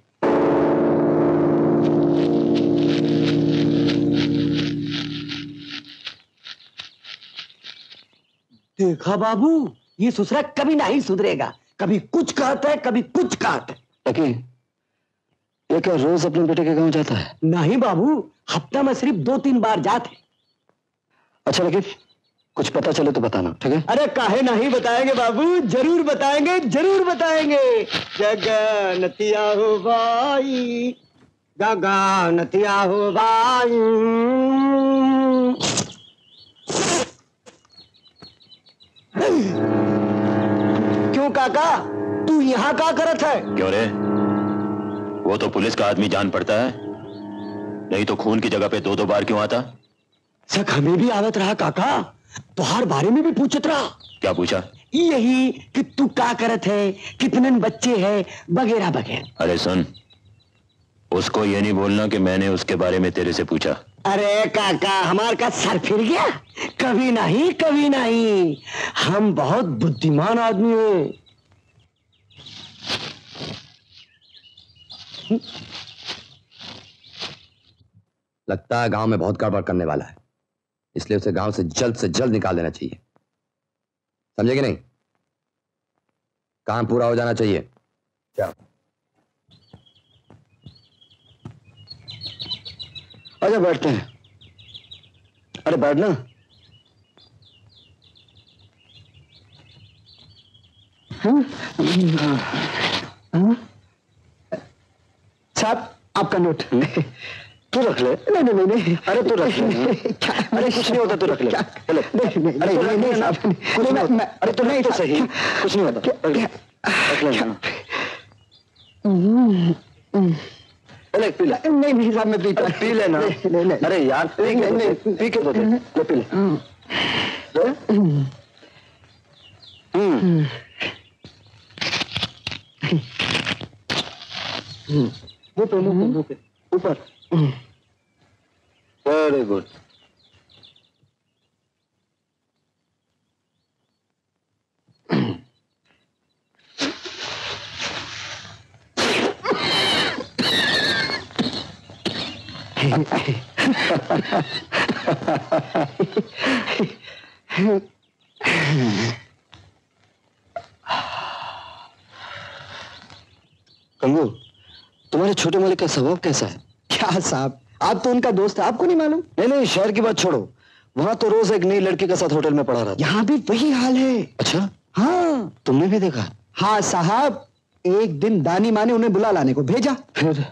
देखा बाबू, ये ससुरा कभी नहीं सुधरेगा। कभी कुछ कहता है, कभी कुछ कहता है। लकी, ये क्या रोज अपने बेटे के गांव जाता है? नहीं बाबू, हफ्ता में सिर्फ दो तीन बार जाते। अच्छा लकी, कुछ पता चले तो बताना, ठीक है? अरे काहे नहीं बताएंगे बाबू, जरूर बताएंगे, जरूर बताएंगे। जगनतिया हो भाई, जगनतिया हो भाई। क्यों काका, तू यहाँ क्या करत है? क्यों रे? वो तो पुलिस का आदमी जान पड़ता है, नहीं तो खून की जगह पे दो दो बार क्यों आता? सक हमें भी आवत रहा काका, तुहार बारे में भी पूछत रहा। क्या पूछा? यही कि तू क्या करत है, कितने बच्चे हैं, वगैरह वगैरह। अरे सुन, उसको ये नहीं बोलना कि मैंने उसके बारे में तेरे से पूछा। अरे काका, हमार का सर फिर गया? कभी नहीं, कभी नहीं, हम बहुत बुद्धिमान आदमी हैं। लगता है गांव में बहुत गड़बड़ करने वाला है, इसलिए उसे गांव से जल्द से जल्द निकाल देना चाहिए। समझे कि नहीं? काम पूरा हो जाना चाहिए। क्या? आजा बैठते हैं। अरे बैठना। साहब आपका नोट। तू रख ले। नहीं नहीं नहीं, अरे तू रख ले। अरे कुछ नहीं होता, तू रख ले। चलो। नहीं नहीं अरे नहीं नहीं साहब, कुछ नहीं होता। अरे तू नहीं तो सही, कुछ नहीं होता। रख ले। अरे पी ले। नहीं नहीं साहब, मैं पीता। पी लेना। अरे यार पी के पी के दो दे, ले पी ले। हम्म वो पे मुंह पे ऊपर। Very good. कंगू, तुम्हारे छोटे मालिक का स्वभाव कैसा है? क्या साहब, आप तो उनका दोस्त है, आपको नहीं मालूम? नहीं नहीं, शहर की बात छोड़ो, वहां तो रोज एक नई लड़की के साथ होटल में पड़ा रहा था। यहाँ भी वही हाल है। अच्छा? हाँ। तुमने भी देखा? हाँ साहब, एक दिन दानी माँ ने उन्हें बुला लाने को भेजा। फिर?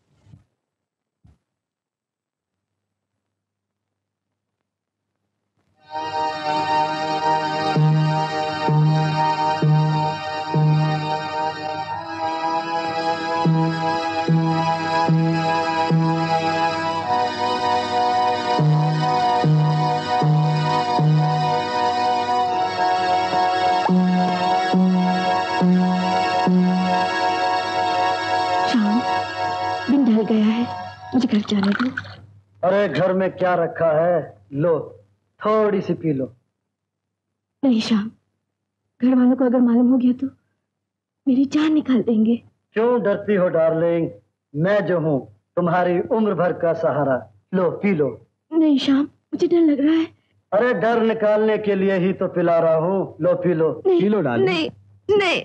गया है, मुझे घर जाने दो। अरे घर में क्या रखा है, लो थोड़ी सी पी लो। नहीं श्याम, घर वालों को अगर मालूम हो गया तो मेरी जान निकाल देंगे। क्यों डरती हो डार्लिंग, मैं जो हूँ तुम्हारी उम्र भर का सहारा। लो पी लो। नहीं श्याम, मुझे डर लग रहा है। अरे डर निकालने के लिए ही तो पिला रहा हूँ, लो पी लो। पी लो डार्लिंग। नहीं नहीं।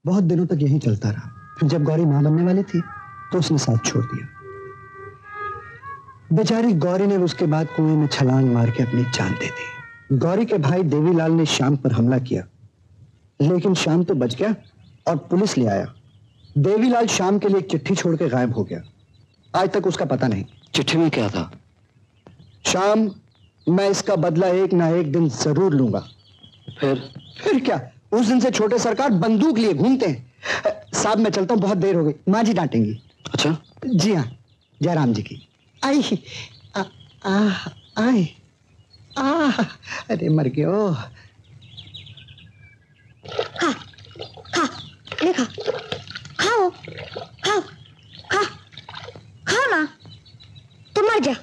बहुत दिनों तक यही चलता रहा। फिर जब गौरी मां बनने वाली थी तो उसने साथ छोड़ दिया। बेचारी गौरी ने उसके बाद कुएं में छलांग मार के अपनी जान दे दी। गौरी के भाई देवीलाल ने श्याम पर हमला किया, लेकिन श्याम तो बच गया और पुलिस ले आया। देवीलाल श्याम के लिए एक चिट्ठी छोड़ के गायब हो गया। आज तक उसका पता नहीं। चिट्ठी में क्या था? श्याम, मैं इसका बदला एक ना एक दिन जरूर लूंगा। फिर फिर क्या, उस दिन से छोटे सरकार बंदूक लिए घूमते हैं। साहब मैं चलता हूँ, बहुत देर हो गई, माँ जी डांटेंगी। अच्छा? जी हाँ, जयराम जी की। आई आ, आ, आई आ, अरे मर गयो। खा खा ले खा खाओ खाओ खा खाओ ना, तो मर जा।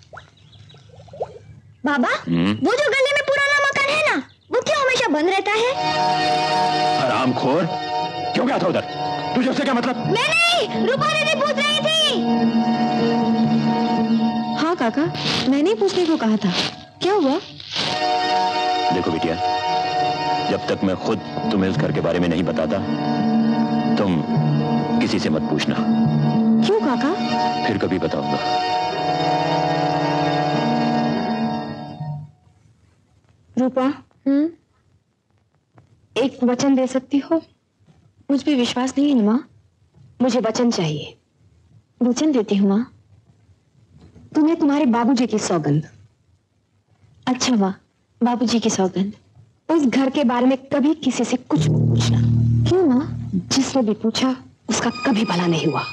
बाबा, वो जो गले में पुराना मकान है ना, वो क्यों हमेशा बंद रहता है? हरामखोर, क्यों गया था उधर? तुझे उससे क्या मतलब? मैं नहीं, रूपा दीदी पूछ रही थी। हाँ काका, मैंने ही पूछने को कहा था। क्या हुआ? देखो बिटिया, जब तक मैं खुद तुम्हें उस घर के बारे में नहीं बताता, तुम किसी से मत पूछना। क्यों काका? फिर कभी बताऊंगा। रूपा, हम्म, एक वचन दे सकती हो? मुझ पे विश्वास नहीं है माँ, मुझे वचन चाहिए। वचन देती हूँ माँ। तुम्हें तुम्हारे बाबूजी की सौगंध। अच्छा माँ, बाबूजी की सौगंध। उस घर के बारे में कभी किसी से कुछ मत पूछना। क्यों माँ? जिसने भी पूछा उसका कभी भला नहीं हुआ।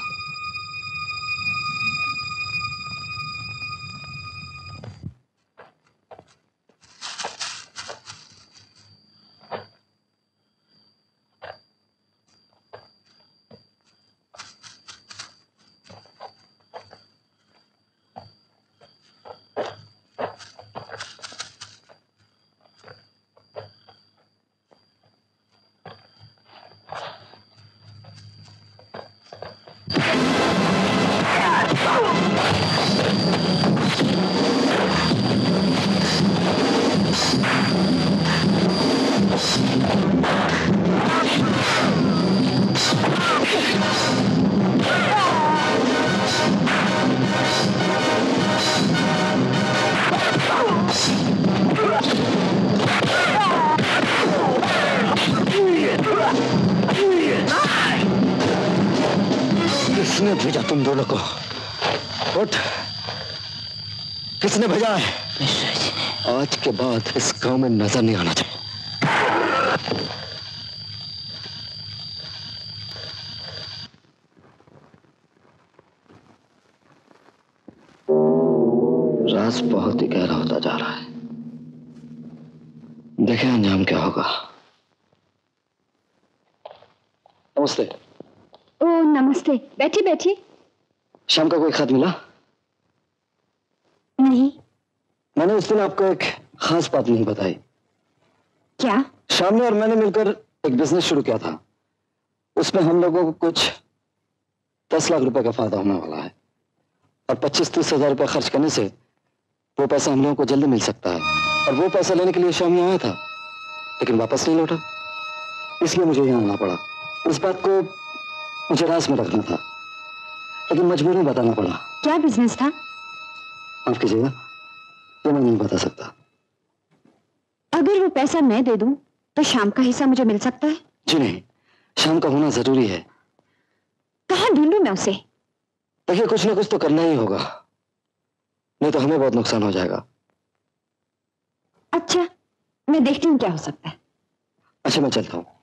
किसने भेजा तुम दोनों को? उठ, किसने भेजा है? आज के बाद इस गांव में नजर नहीं आना चाहिए। राज बहुत ही गहरा होता जा रहा है। देखें अंजाम क्या होगा। नमस्ते। ओ नमस्ते, बैठी बैठी। शाम का कोई खत मिला? नहीं। मैंने उस दिन आपको एक खास बात नहीं बताई। क्या? शाम ने और मैंने मिलकर एक बिजनेस शुरू किया था। उसमें हम लोगों को कुछ दस लाख रुपए का फायदा होने वाला है और पच्चीस तीस हजार रुपए खर्च करने से वो पैसा हम लोगों को जल्दी मिल सकता है। और वो पैसा लेने के लिए शाम यहाँ आया था, लेकिन वापस नहीं लौटा, इसलिए मुझे यहाँ आना पड़ा। इस बात को मुझे राज में रखना था, लेकिन मजबूरन बताना पड़ा। क्या बिजनेस था? माफ कीजिएगा, ये मैं नहीं बता सकता। अगर वो पैसा मैं दे दूं तो शाम का हिस्सा मुझे मिल सकता है? जी नहीं, शाम का होना जरूरी है। कहाँ ढूंढूं मैं उसे? देखिए, कुछ ना कुछ तो करना ही होगा, नहीं तो हमें बहुत नुकसान हो जाएगा। अच्छा, मैं देखती हूँ क्या हो सकता है। अच्छा, मैं चलता हूँ।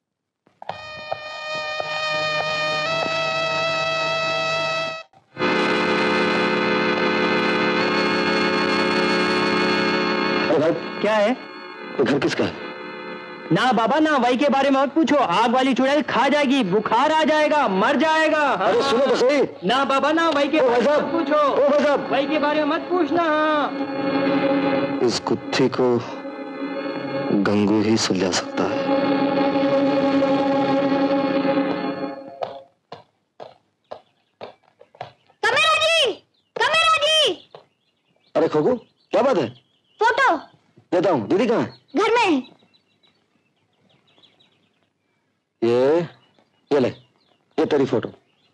भाई क्या है? तो घर किसका है? ना बाबा ना, वही के बारे में मत पूछो। आग वाली चुड़ैल खा जाएगी, बुखार आ जाएगा, मर जाएगा। हाँ। अरे सुनो तो सही। ना बाबा ना, वही के बारे में मत पूछो। ओ भाई साहब, वही के बारे में मत पूछना। हाँ। इस गुत्थी को गंगू ही सुलझा सकता है। Camera ji, camera ji. अरे खोगू, क्या बात है? फोटो देता हूँ। दीदी कहाँ है? घर में। ये ये तेरी फोटो।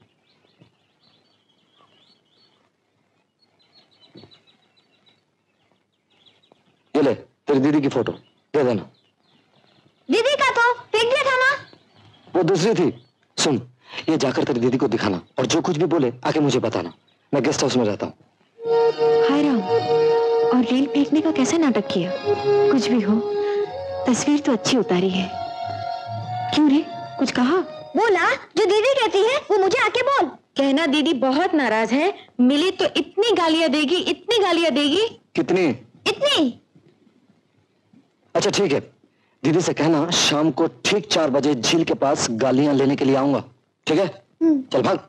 ये ले तेरी दीदी की फोटो, दे देना। दीदी का तो फेंक दिया था ना। वो दूसरी थी। सुन, ये जाकर तेरी दीदी को दिखाना और जो कुछ भी बोले आके मुझे बताना। मैं गेस्ट हाउस में रहता हूँ। हाय राम, और रील फेंकने का कैसा नाटक किया? कुछ भी हो, तस्वीर तो अच्छी उतारी है। क्यों रे, कुछ कहा? बोला जो दीदी कहती है वो मुझे आके बोल। कहना दीदी बहुत नाराज है, मिली तो इतनी गालियां देगी, इतनी गालियां देगी। कितनी? इतनी। अच्छा ठीक है, दीदी से कहना शाम को ठीक चार बजे झील के पास गालियां लेने के लिए आऊंगा। ठीक है? चल भाग।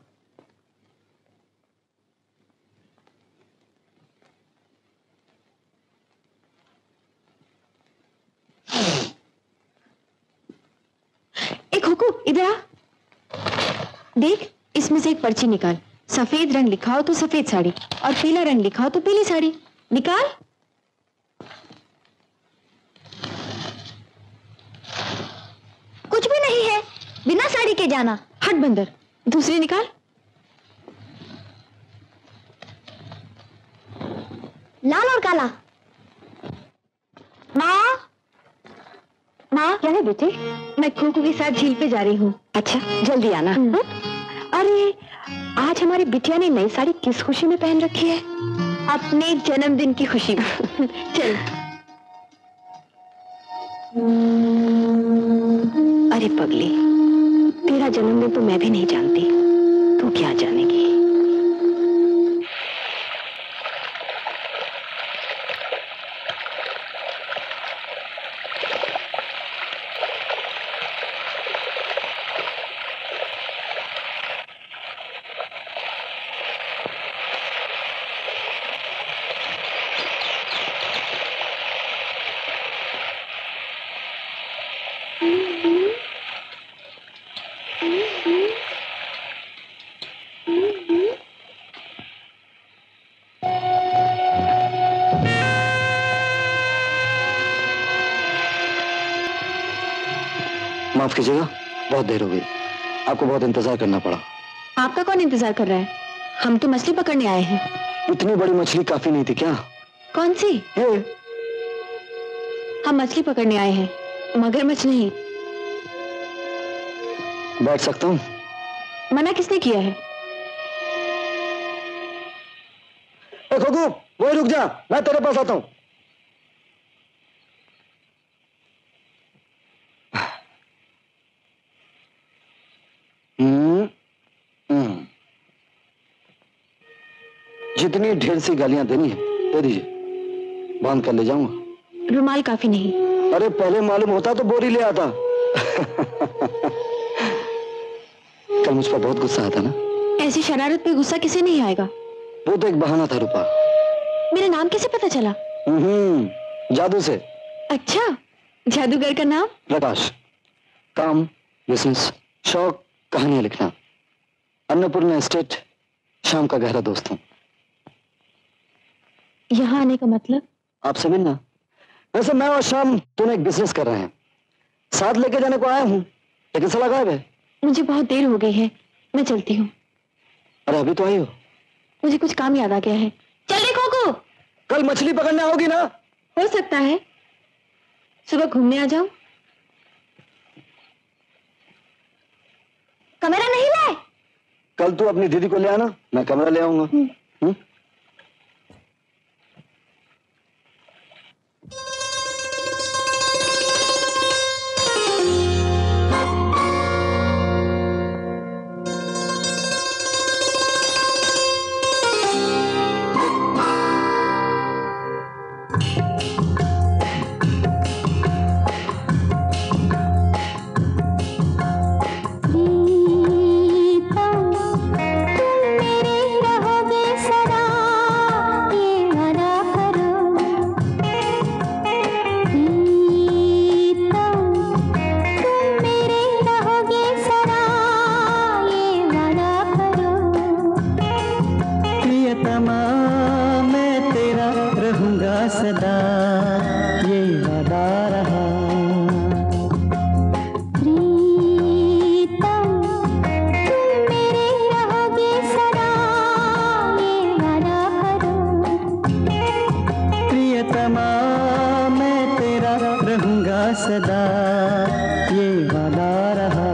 एक हुकू, इधर आ। देख, इसमें से एक पर्ची निकाल। सफेद रंग लिखा हो तो सफेद साड़ी, और पीला रंग लिखा हो तो पीली साड़ी। निकाल। कुछ भी नहीं है, बिना साड़ी के जाना। हट बंदर। दूसरी निकाल। लाल और काला। माँ, माँ क्या है बेटे? मैं खोखो के साथ झील पे जा रही हूँ। अच्छा, जल्दी आना। अरे, आज हमारी बिटिया ने नई साड़ी किस खुशी में पहन रखी है? अपने जन्मदिन की खुशी में। चल। अरे पगली, तेरा जन्मदिन तो मैं भी नहीं जानती, तू क्या जानेगी? माफ कीजिएगा, बहुत देर हो गई, आपको बहुत इंतजार करना पड़ा। आपका कौन इंतजार कर रहा है? हम तो मछली पकड़ने आए हैं। इतनी बड़ी मछली काफी नहीं थी क्या? कौन सी? ये। हम मछली पकड़ने आए हैं, मगरमच्छ नहीं। बैठ सकता हूँ? मना किसने किया है? ए खोखू, वही रुक जा, मैं तेरे पास आता हूँ। हम्म, हम्म। जितनी ढेर सी गालियां देनी है दे दीजिए, बांध कर ले जाऊंगा। रुमाल काफी नहीं। अरे पहले मालूम होता तो बोरी ले आता। कल मुझ पर बहुत गुस्सा आया था ना? ऐसी शरारत पे गुस्सा किसे नहीं आएगा? वो तो एक बहाना था रूपा। मेरा नाम कैसे पता चला? हम्म, जादू से। अच्छा, जादूगर का नाम? प्रकाश। काम, बिजनेस, शौक, कहानियां लिखना। अन्नपूर्णा एस्टेट, शाम का गहरा दोस्त हूँ। यहाँ आने का मतलब? आपसे मिलना। वैसे मैं और शाम दोनों एक बिजनेस कर रहे हैं, साथ लेके जाने को आया हूँ, लेकिन साला गायब है। मुझे बहुत देर हो गई है, मैं चलती हूँ। अरे अभी तो आई हो? मुझे कुछ काम याद आ गया है। चल देखो को। कल मछली पकड़ने आओगी ना? हो सकता है, सुबह घूमने आ जाऊं। कमरा नहीं लाए? कल तू अपनी दीदी को ले आना, मैं कमरा ले आऊंगा। हम्म? तुम मेरे रहोगे वादा रहा।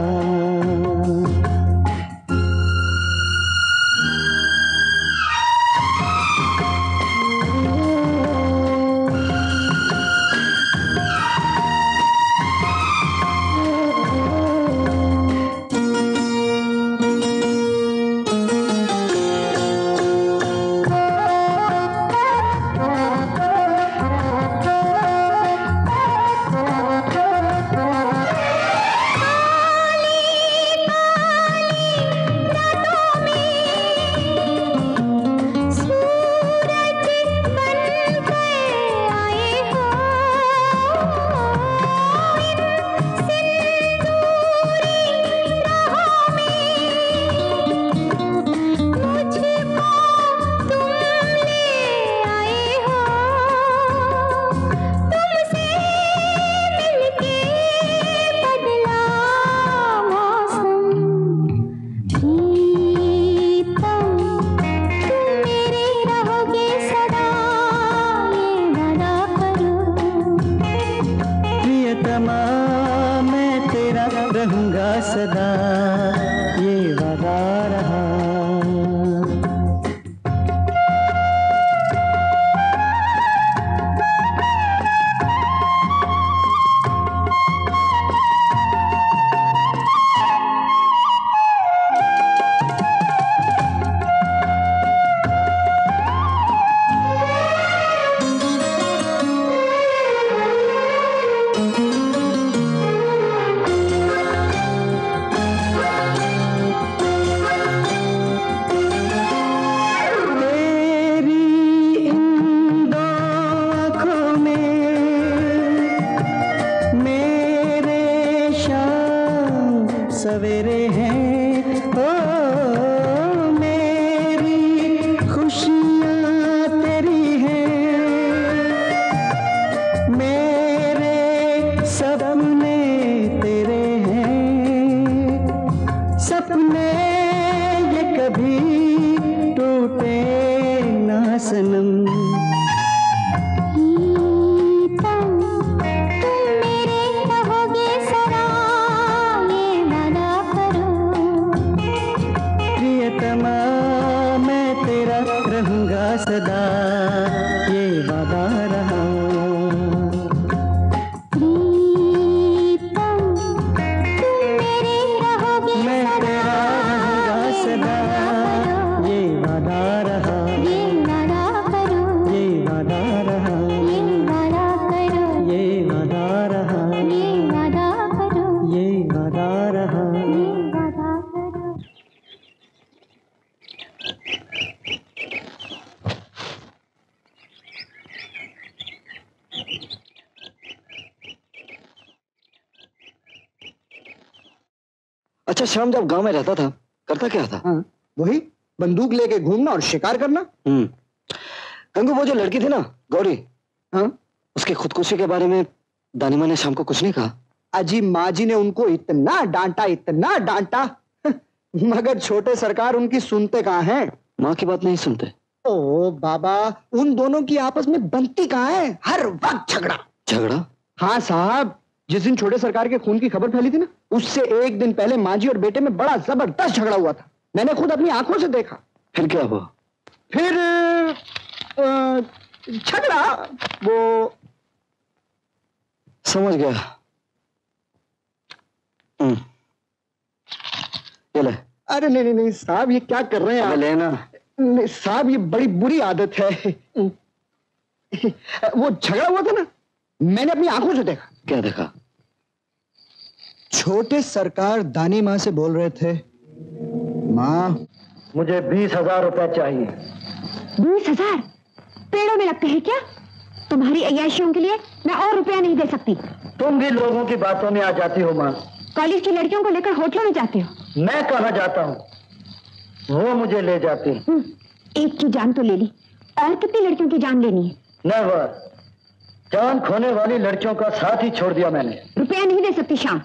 अच्छा, शाम जब गांव में रहता था करता क्या था? हाँ, वही बंदूक लेके घूमना और शिकार करना। हम्म। गंगू, वो जो लड़की थी ना गौरी, हाँ, उसके खुदकुशी के बारे में दानी माँ ने शाम को कुछ नहीं कहा? अजी माँ जी ने उनको इतना डांटा इतना डांटा मगर छोटे सरकार उनकी सुनते कहाँ हैं? माँ की बात नहीं सुनते। ओ बाबा, उन दोनों की आपस में बनती कहाँ है? हर वक्त झगड़ा झगड़ा। हाँ साहब, जिस दिन छोटे सरकार के खून की खबर फैली थी ना, उससे एक दिन पहले माँ जी और बेटे में बड़ा जबरदस्त झगड़ा हुआ था। मैंने खुद अपनी आंखों से देखा। फिर क्या हुआ? फिर झगड़ा, वो समझ गया। हम्म, ये ले। अरे नहीं नहीं नहीं साहब, ये क्या कर रहे हैं आप? लेना। नहीं साहब, ये बड़ी बुरी आदत है। वो झगड़ा हुआ था ना, मैंने अपनी आंखों से देखा। क्या देखा? छोटे सरकार दानी माँ से बोल रहे थे, माँ मुझे बीस हजार रुपए चाहिए। बीस हजार पेड़ों में लगते हैं क्या? तुम्हारी अय्याशियों के लिए मैं और रुपया नहीं दे सकती। तुम भी लोगों की बातों में आ जाती हो माँ। कॉलेज की लड़कियों को लेकर होटलों में जाते हो। मैं कहाँ जाता हूँ, वो मुझे ले जाती। एक की जान तो ले ली, और कितनी लड़कियों की जान लेनी है? नेवर। जान खोने वाली लड़कियों का साथ ही छोड़ दिया मैंने। रुपया नहीं दे सकती शाम।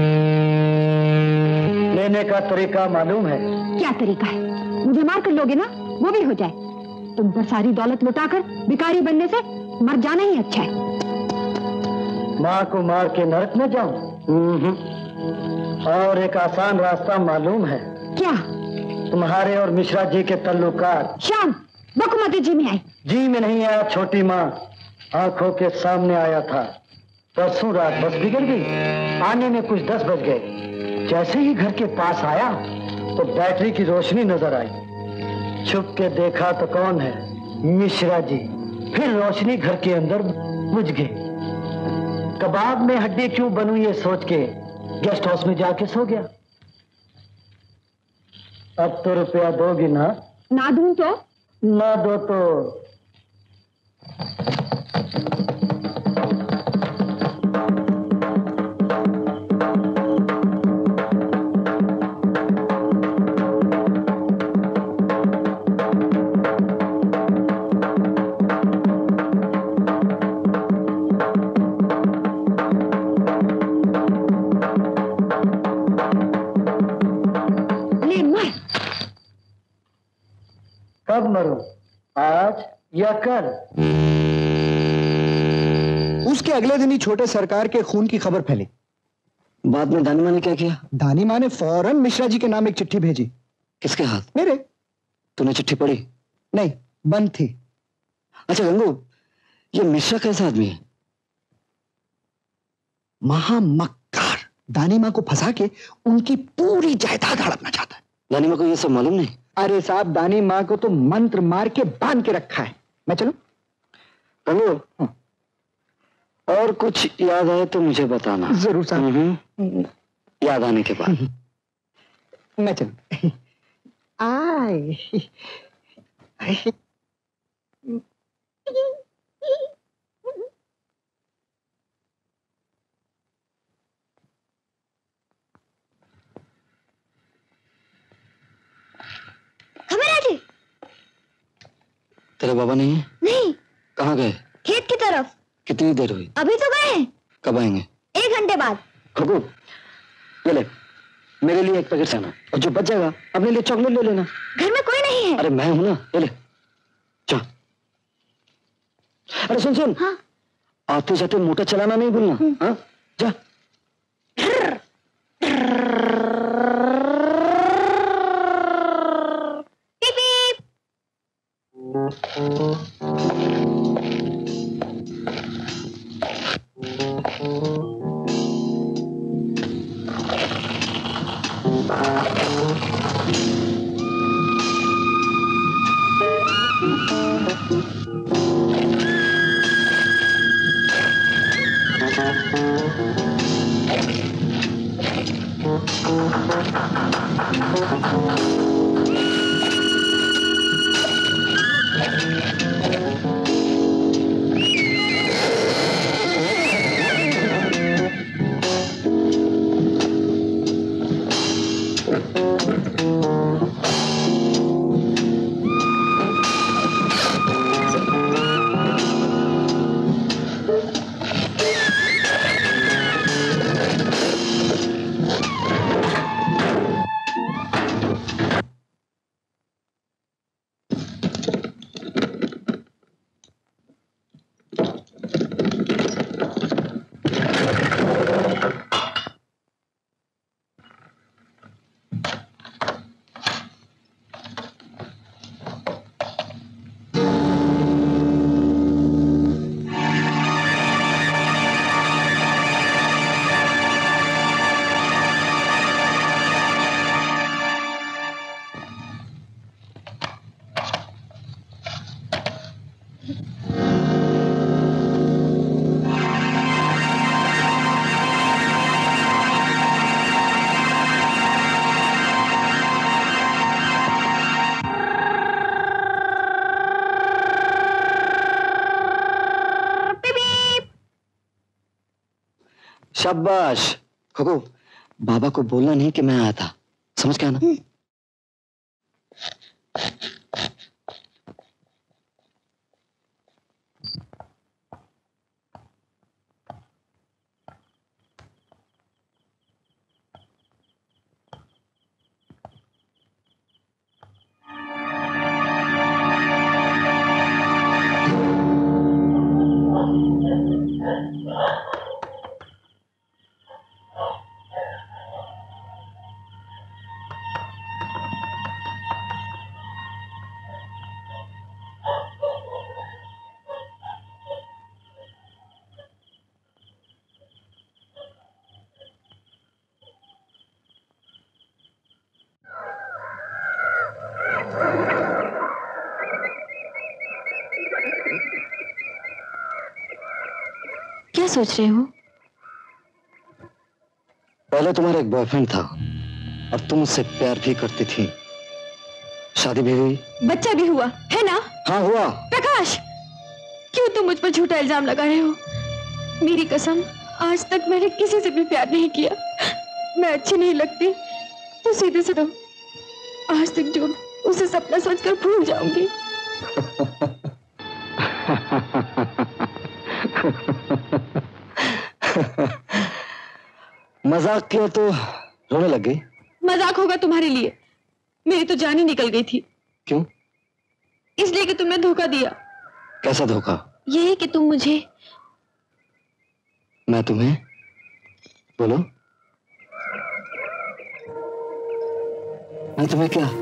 लेने का तरीका मालूम है? क्या तरीका है? मुझे मार कर लोगे ना, वो भी हो जाए। तुम पर सारी दौलत लुटाकर भिखारी बनने से मर जाना ही अच्छा है। माँ को मार के नरक में जाऊं? और एक आसान रास्ता मालूम है। क्या? तुम्हारे और मिश्रा जी के तल्लुकात। श्याम, बकुमती जी में आई। जी में नहीं आया छोटी माँ, आंखों के सामने आया था। परसों रात बस बिगड़ गई, आने में कुछ दस बज गए। जैसे ही घर के पास आया तो बैटरी की रोशनी नजर आई। छुप के देखा तो कौन है, मिश्रा जी। फिर रोशनी घर के अंदर बुझ गई। कबाब में हड्डी क्यों बनूं ये सोच के गेस्ट हाउस में जाके सो गया। अब तो रुपया दोगी ना? ना दूं तो? ना दो तो कब मरूं, आज या कल? उसके अगले दिन ही छोटे सरकार के खून की खबर फैली। बाद में दानी माँ ने क्या किया? दानी माँ ने फौरन मिश्रा जी के नाम एक चिट्ठी भेजी। किसके हाथ? मेरे। तूने चिट्ठी पढ़ी? नहीं, बंद थी। अच्छा गंगू, ये मिश्रा कैसा आदमी है? महामक्कार। दानी माँ को फंसा के उनकी पूरी जायदाद हड़पना चाहता है। दानी माँ को ये सब मालूम नहीं? अरे साहब, दानी माँ को तो मंत्र मार के बांध के रखा है। मैं चलूं? गंगू, और कुछ याद आए तो मुझे बताना। जरूर साहब। याद आने के बाद। मैं चलूं? आए तेरे बाबा नहीं है? नहीं। कहाँ गए? खेत की तरफ। कितनी देर हुई? अभी तो गए हैं। कब आएंगे? एक घंटे बाद। खगू, ये ले, मेरे लिए एक पैकेट खाना, और जो बच जाएगा अपने लिए चॉकलेट ले लेना। घर में कोई नहीं है। अरे मैं हूं ना, ये ले, जा। अरे सुन सुन, हाँ? आते जाते मोटर चलाना नहीं भूलना। हाँ, जा। शाबाश। खगो, बाबा को बोलना नहीं कि मैं आया था, समझ गया ना? सोच रहे हो? पहले तुम्हारा एक बॉयफ्रेंड था और तुम उससे प्यार भी करती थी। शादी भी हुई, बच्चा भी हुआ है ना? हाँ हुआ। प्रकाश, क्यों तुम मुझ पर झूठा इल्जाम लगा रहे हो? मेरी कसम, आज तक मैंने किसी से भी प्यार नहीं किया। मैं अच्छी नहीं लगती तो सीधे से दो। आज तक जो उसे सपना सोचकर भूल जाऊंगी। मजाक किया तो रोने लग गई। मजाक होगा तुम्हारे लिए, मेरी तो जान ही निकल गई थी। क्यों? इसलिए कि तुमने धोखा दिया। कैसा धोखा? यही कि तुम मुझे। मैं तुम्हें? बोलो। मैं तुम्हें क्या?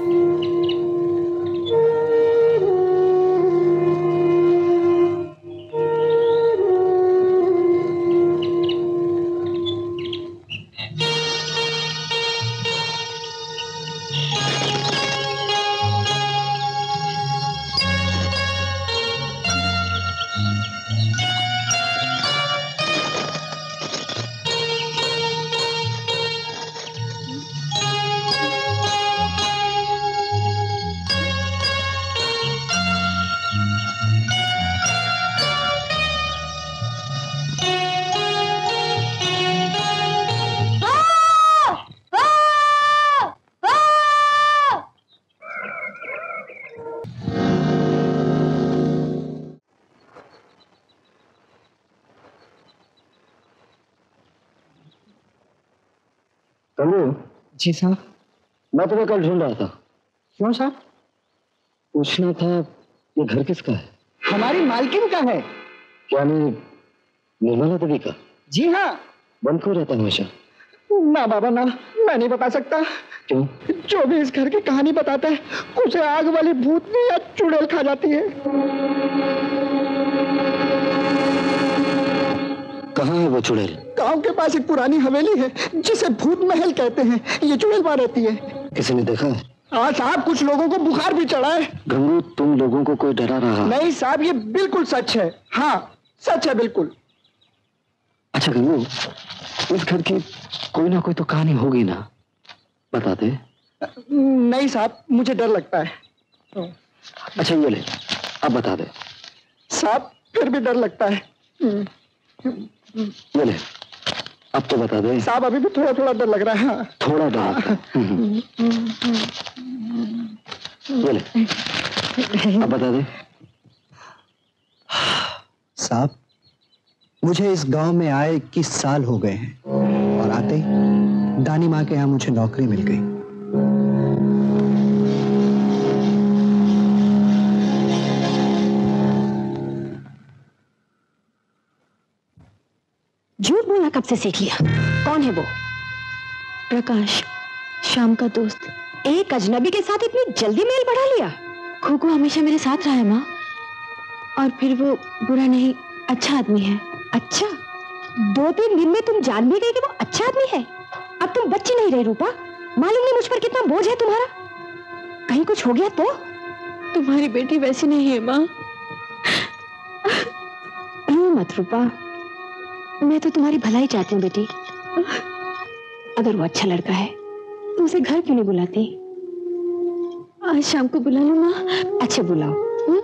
जी साहब। मैं तुम्हें कल ढूंढ रहा था। क्यों साहब? पूछना था ये घर किसका है? हमारी मालकिन का है। यानी निर्मला देवी का? जी हाँ। बंद क्यों रहता हमेशा? ना बाबा ना, मैं नहीं बता सकता। क्यों? जो भी इस घर की कहानी बताता है उसे आग वाली भूतनी या चुड़ैल खा जाती है। कहाँ है वो चुड़ैल? गांव के पास एक पुरानी हवेली है जिसे भूत महल कहते हैं। ये चुड़ैल वहां रहती है। किसी ने देखा है? हाँ साहब, कुछ लोगों को बुखार भी चढ़ा है। गंगू, तुम लोगों को कोई डरा रहा? नहीं साहब, ये बिल्कुल सच है। हाँ सच है बिल्कुल। अच्छा गंगू, इस घर की कोई ना कोई तो कहानी होगी ना, बता दे। नहीं साहब, मुझे डर लगता है। अच्छा ये ले, अब बता दे। साहब फिर भी डर लगता है। ये ले, अब तो बता दे। साहब अभी भी थोड़ा थोड़ा डर लग रहा है। हाँ। थोड़ा डर लगता है। ये ले, अब बता दे। साहब मुझे इस गांव में आए इक्कीस साल हो गए हैं और आते ही दानी माँ के यहाँ मुझे नौकरी मिल गई। झूठ बोलना कब से सीख लिया? कौन है वो? प्रकाश, शाम का दोस्त। एक अजनबी के साथ इतनी जल्दी मेल बढ़ा लिया? खोको हमेशा मेरे साथ रहा है माँ, और फिर वो बुरा नहीं, अच्छा आदमी है। अच्छा, दो तीन दिन में तुम जान भी गई कि वो अच्छा आदमी है। अब तुम बच्ची नहीं रही रूपा, मालूम नहीं मुझ पर कितना बोझ है तुम्हारा। कहीं कुछ हो गया तो? तुम्हारी बेटी वैसी नहीं है माँ। रो मत रूपा, मैं तो तुम्हारी भलाई चाहती हूँ बेटी। अगर वो अच्छा लड़का है तो उसे घर क्यों नहीं बुलाती? आज शाम को बुला लो माँ। अच्छा बुलाओ।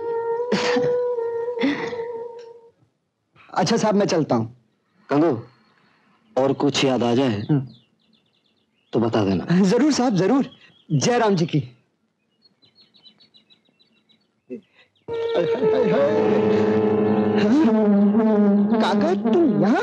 अच्छा साहब मैं चलता हूँ। कंगू, और कुछ याद आ जाए तो बता देना। जरूर साहब जरूर। जय राम जी की। काका तुम यहाँ?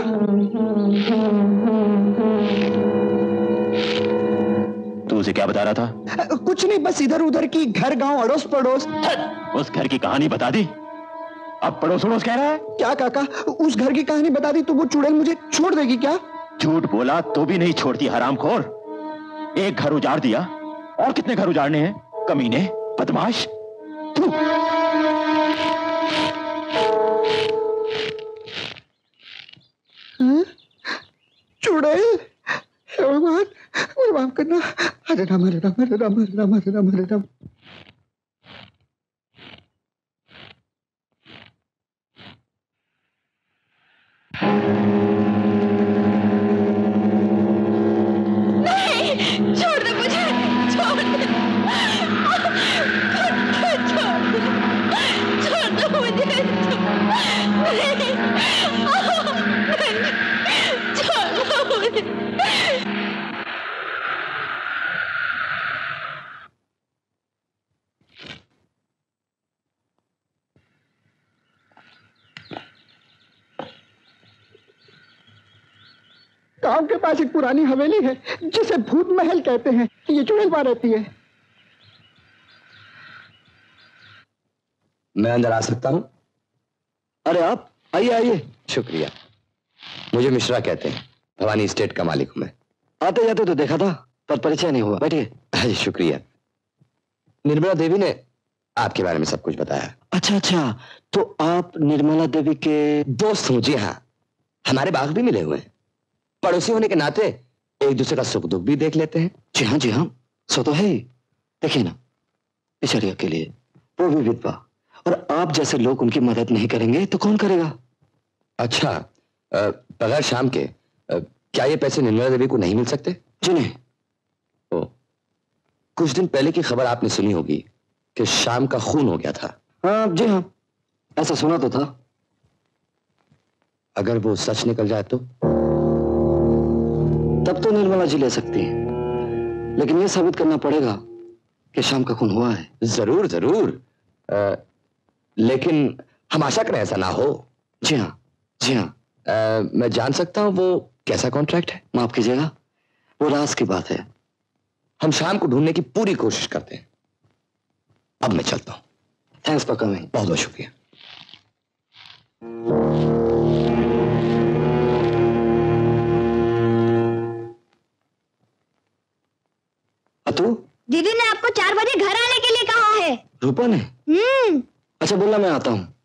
तू उसे क्या बता रहा था? कुछ नहीं, बस इधर उधर की घर गांव अड़ोस पड़ोस। उस घर की कहानी बता दी, अब पड़ोस पड़ोस कह रहा है? क्या काका, उस घर की कहानी बता दी तो वो चुड़ैल मुझे छोड़ देगी क्या? झूठ बोला तो भी नहीं छोड़ती हरामखोर। एक घर उजाड़ दिया, और कितने घर उजाड़ने हैं? कमीने, बदमाश। तू चुड़ैल, भगवान मुझे माफ करना। हरे राम हरे राम हरे राम हरे राम हरे राम हरे राम। Thank you. गांव के पास एक पुरानी हवेली है जिसे भूत महल कहते हैं। ये चुड़ैल वहां रहती है। मैं अंदर आ सकता हूं? अरे आप आइए आइए। शुक्रिया। मुझे मिश्रा कहते हैं, भवानी स्टेट का मालिक हूं मैं। आते जाते तो देखा था पर परिचय नहीं हुआ। बैठिए। जी शुक्रिया। निर्मला देवी ने आपके बारे में सब कुछ बताया। अच्छा अच्छा, तो आप निर्मला देवी के दोस्त हूं? जी हाँ, हमारे बाग भी मिले हुए हैं। पड़ोसी होने के नाते एक दूसरे का सुख दुख भी देख लेते हैं। जी हाँ जी हाँ, सो तो है ही। देखिए ना, बिचौलिया के लिए, वो भी विधवा, और आप जैसे लोग उनकी मदद नहीं करेंगे तो कौन करेगा? अच्छा, बगैर शाम के आ, क्या ये पैसे निर्मला देवी को नहीं मिल सकते? जी नहीं। ओ, कुछ दिन पहले की खबर आपने सुनी होगी कि शाम का खून हो गया था। हाँ जी हाँ, ऐसा सुना तो था। अगर वो सच निकल जाए तो? तब तो निर्मला जी ले सकती हैं, लेकिन यह साबित करना पड़ेगा कि शाम का खून हुआ है। जरूर जरूर, आ, लेकिन हम आशा करें ऐसा ना हो। जी हाँ जी हाँ। आ, मैं जान सकता हूं वो कैसा कॉन्ट्रैक्ट है? माफ कीजिएगा, वो राज की बात है। हम शाम को ढूंढने की पूरी कोशिश करते हैं। अब मैं चलता हूं। Thanks for coming. बहुत बहुत शुक्रिया। अतु, दीदी ने आपको चार बजे घर आने के लिए कहा है। रूपा ने? हम्म। अच्छा बोला, मैं आता हूं।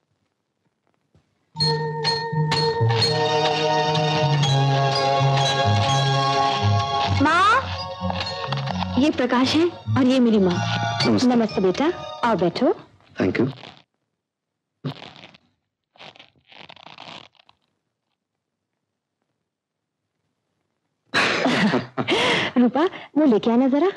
माँ, ये प्रकाश है और ये मेरी माँ। नमस्ते। नमस्ते बेटा, आओ बैठो। Thank you. रूपा, वो लेके आना जरा।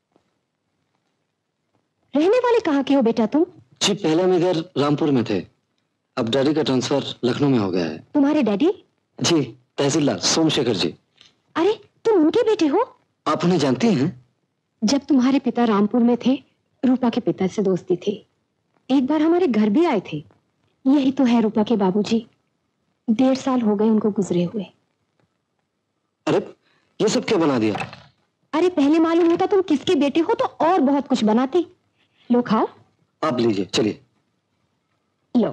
रहने वाले कहाँ के हो बेटा तुम? जी पहले हम इधर रामपुर में थे, अब डैडी का ट्रांसफर लखनऊ में हो गया है। तुम्हारे डैडी? जी तहसीलदार सोमशेखर जी। अरे तुम उनके बेटे हो? आप उन्हें जानती हैं? जब तुम्हारे पिता रामपुर में थे, रूपा के पिता से दोस्ती थी। एक बार हमारे घर भी आए थे। यही तो है रूपा के बाबूजी। डेढ़ साल हो गए उनको गुजरे हुए। अरे ये सब क्या बना दिया? अरे पहले मालूम होता तुम किसके बेटे हो तो और बहुत कुछ बनाते। लो खाओ। आप लीजिए, चलिए। लो।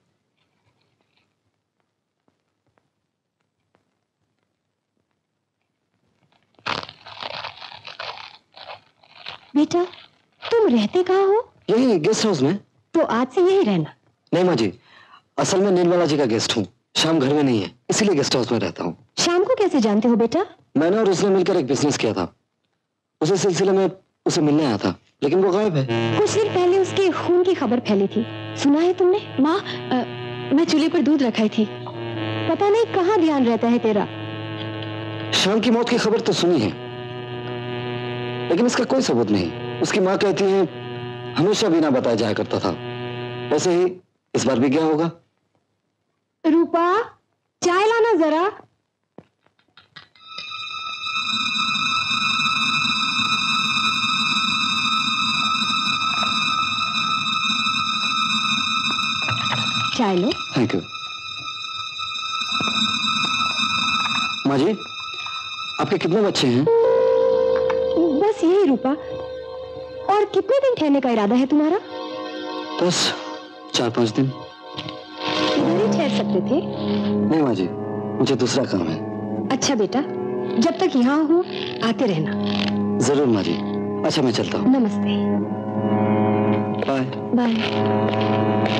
बेटा तुम रहते कहाँ हो? यही गेस्ट हाउस में। तो आज से यही रहना? नहीं माँ जी, असल में निर्मला जी का गेस्ट हूँ। शाम घर में नहीं है, इसीलिए गेस्ट हाउस में रहता हूँ। शाम को कैसे जानते हो बेटा? मैंने और उसने मिलकर एक बिजनेस किया था, उसी सिलसिले में उसे मिलने आया था, लेकिन वो गायब है। कुछ दिन पहले उसके खून की खबर फैली थी, सुना है तुमने? माँ, मैं चूल्हे पर दूध रखाई थी। पता नहीं कहाँ ध्यान रहता है तेरा। शाम की मौत की खबर तो सुनी है, लेकिन इसका कोई सबूत नहीं। उसकी माँ कहती है हमेशा बिना बताए जाया करता था। वैसे ही इस बार भी गया होगा। रूपा, चाय लाना जरा। चाय लो। Thank you. माँ जी, आपके कितने बच्चे हैं? बस यही रूपा। और कितने दिन ठहरने का इरादा है तुम्हारा? बस चार पांच दिन। इधर ही ठहर सकते थे। नहीं माँ जी, मुझे दूसरा काम है। अच्छा बेटा, जब तक यहाँ हो आते रहना। जरूर माँ जी। अच्छा मैं चलता हूँ। नमस्ते। Bye bye.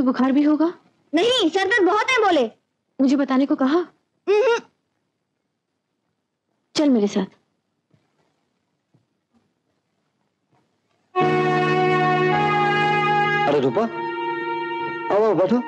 बुखार भी होगा? नहीं, सर दर्द बहुत है बोले। मुझे बताने को कहा? चल मेरे साथ। अरे रूपा, आओ बैठो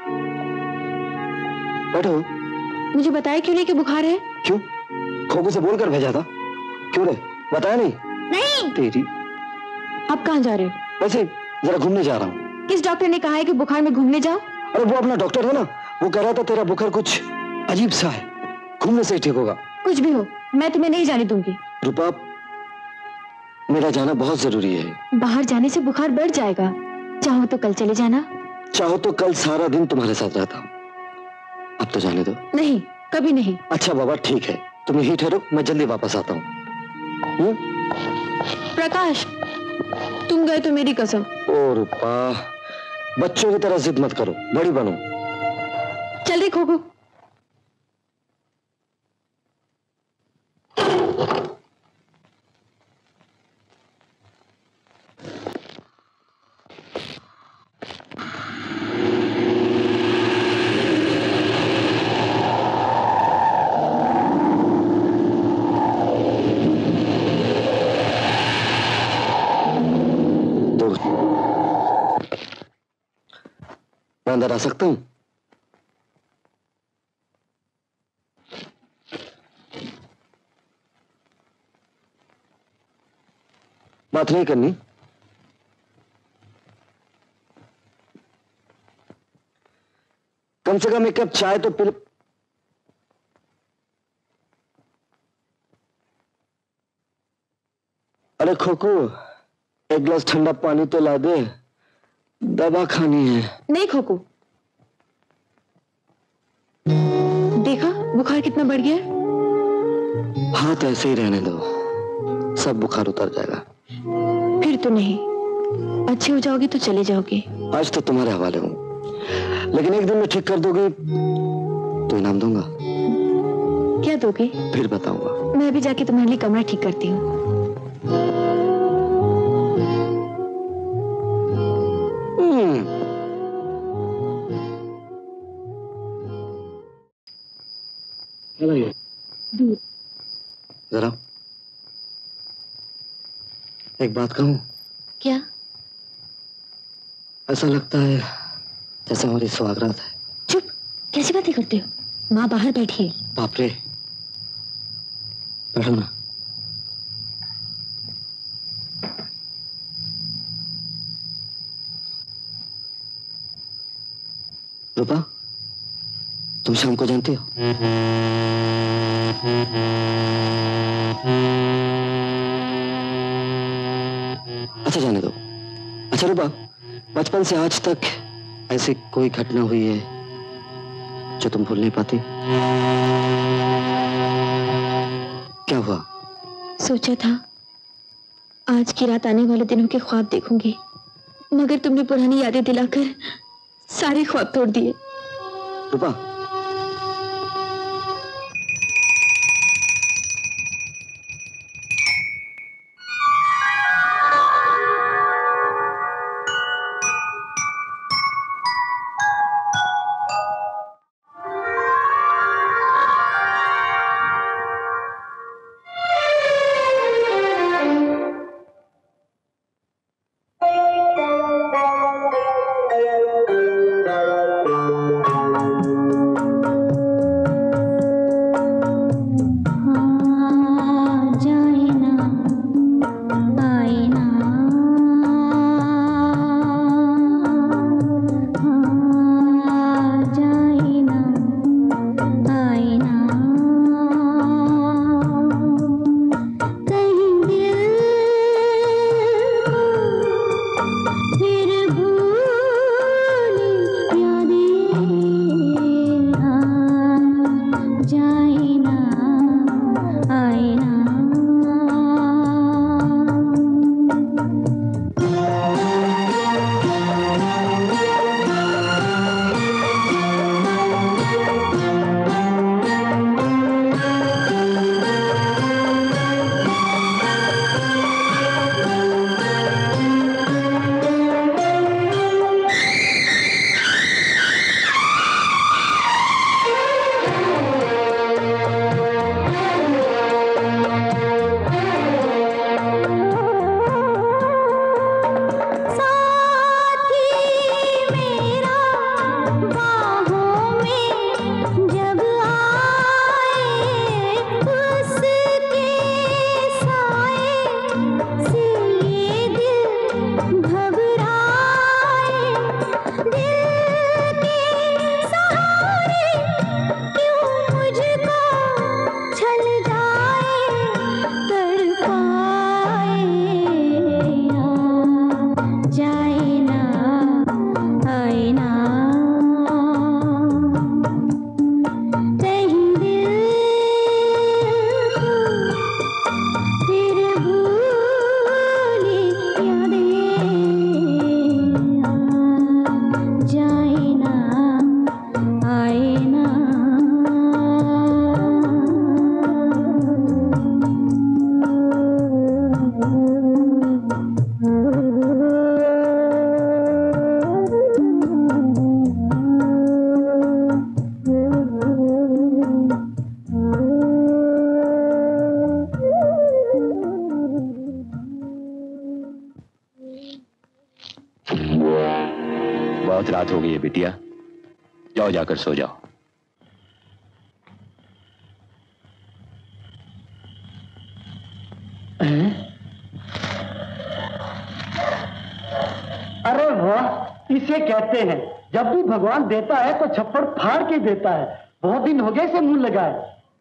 बैठो। मुझे बताया क्यों नहीं कि बुखार है? क्यों? खोखू से बोलकर भेजा था। क्यों रे, बताया नहीं? नहीं। तेरी। आप कहाँ जा रहे हो? वैसे जरा घूमने जा रहा हूँ। किस डॉक्टर ने कहा है कि बुखार में घूमने जाओ? अरे वो अपना डॉक्टर है ना, वो कह रहा था तेरा बुखार कुछ अजीब सा है, घूमने से ही ठीक होगा। कुछ भी हो, मैं तुम्हें नहीं जाने दूंगी। रूपा, मेरा जाना बहुत जरूरी है। बाहर जाने से बुखार बढ़ जाएगा। चाहो तो कल चले जाना। चाहो तो कल सारा दिन तुम्हारे साथ रहता हूँ। अब तो जाने दो। नहीं, कभी नहीं। अच्छा बाबा ठीक है, तुम यहीं ठहरो, मैं जल्दी वापस आता हूँ। प्रकाश, तुम गए तो मेरी कसम। ओ रूपा, बच्चों की तरह जिद मत करो, बड़ी बनो। चल रे खोखू। मैं अंदर आ सकता हूँ? बात नहीं करनी? कम से कम एक कप चाय तो पी। अरे खोखू, एक गिलास ठंडा पानी तो ला दे, दवा खानी है। नहीं खोखू, देखा बुखार कितना बढ़ गया? हाथ ऐसे ही रहने दो, सब बुखार उतर जाएगा। फिर तो नहीं, अच्छे हो जाओगे तो चले जाओगे। आज तो तुम्हारे हवाले हूं, लेकिन एक दिन में ठीक कर दोगे तो इनाम दूंगा। क्या दोगे? फिर बताऊंगा। मैं भी जाके तुम्हारे लिए कमरा ठीक करती हूँ। दूध। जरा एक बात कहूं? क्या? ऐसा लगता है जैसे हमारी सुहागरात है। चुप, कैसी बातें करते हो? माँ बाहर बैठी है। बाप रे, बैठो ना। रूपा, तुम शाम को जानती हो? अच्छा जाने दो। अच्छा रूपा, बचपन से आज तक ऐसी कोई घटना हुई है जो तुम भूल नहीं पाती? क्या हुआ? सोचा था आज की रात आने वाले दिनों के ख्वाब देखूंगी, मगर तुमने पुरानी यादें दिलाकर सारे ख्वाब तोड़ दिए। रूपा, रात हो गई है बिटिया, जाओ जाकर सो जाओ। अरे वाह, इसे कहते हैं जब भी भगवान देता है तो छप्पड़ फाड़ के देता है। बहुत दिन हो गए इसे मुंह लगाए।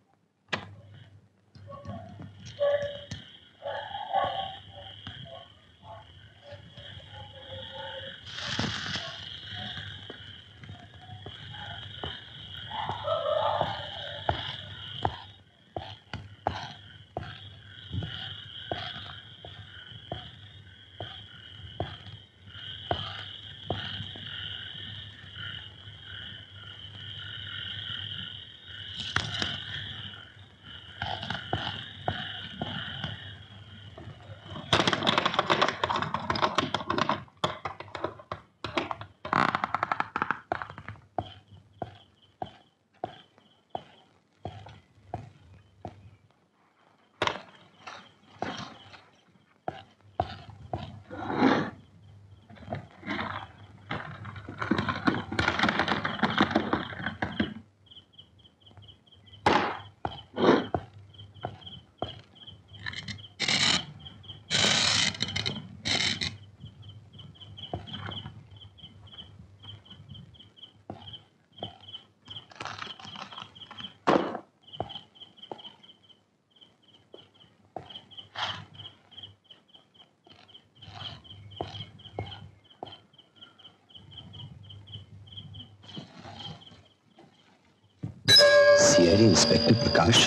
सीआईडी इंस्पेक्टर प्रकाश,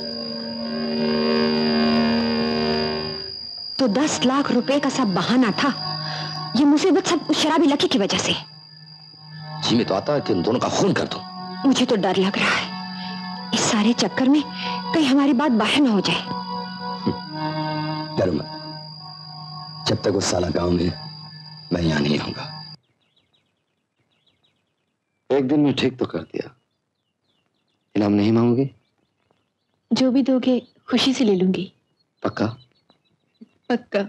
तो दस लाख रुपए का सब बहाना था। ये मुसीबत सब उस शराबी लकी की वजह से। जी में तो आता है कि उन दोनों का खून कर दो। मुझे तो डर लग रहा है इस सारे चक्कर में कहीं हमारी बात बाहर ना हो जाए। डरो मत, जब तक वो साला गांव में, मैं यहां नहीं आऊंगा। एक दिन में ठीक तो कर दिया। इनाम नहीं मांगोगे? जो भी दोगे खुशी से ले लूंगी। पक्का? पक्का।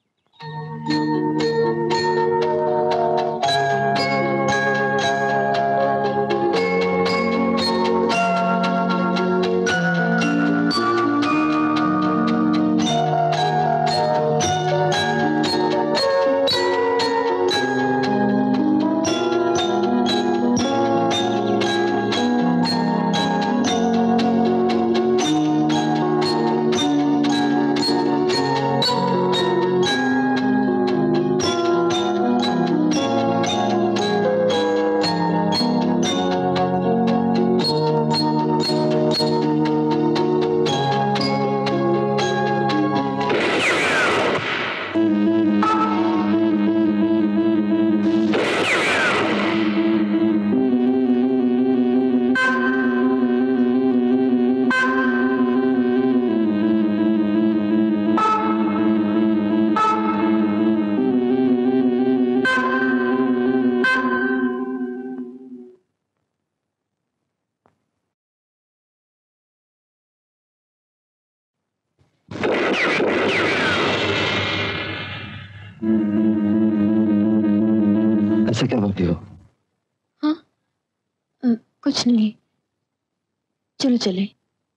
ऐसे क्या बोलती हो? हाँ आ, कुछ नहीं, चलो चले।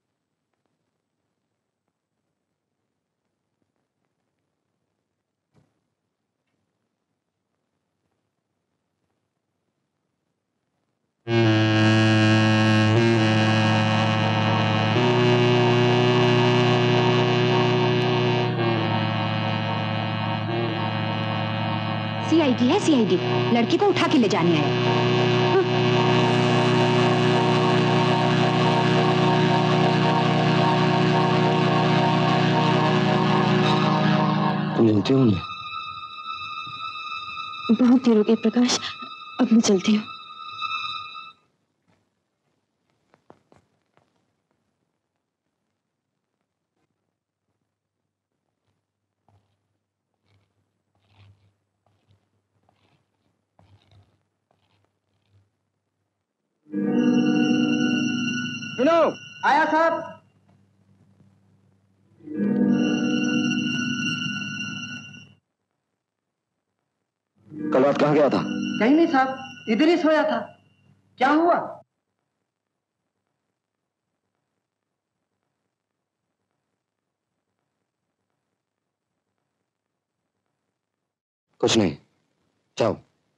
सीआईडी है, सीआईडी लड़की को उठा के ले जाने आया। तुम जानती हो उन्हें? बहुत देर हो गई प्रकाश, अब मैं चलती हूँ। सुनो, आया साहब। कल रात कहाँ गया था? कहीं नहीं साहब, इधर ही सोया था। क्या हुआ? कुछ नहीं, जाओ।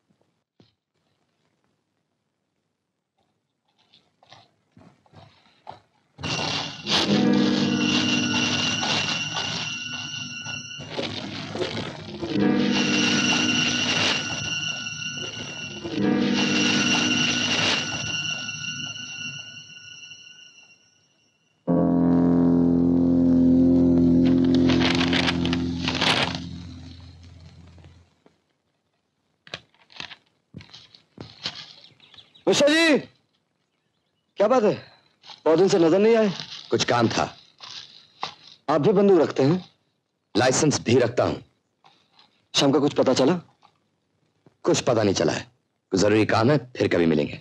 मिश्रा जी, क्या बात है? बहुत दिन से नजर नहीं आए। कुछ काम था। आप भी बंदूक रखते हैं? लाइसेंस भी रखता हूं। शाम का कुछ पता चला? कुछ पता नहीं चला है। कुछ जरूरी काम है, फिर कभी मिलेंगे।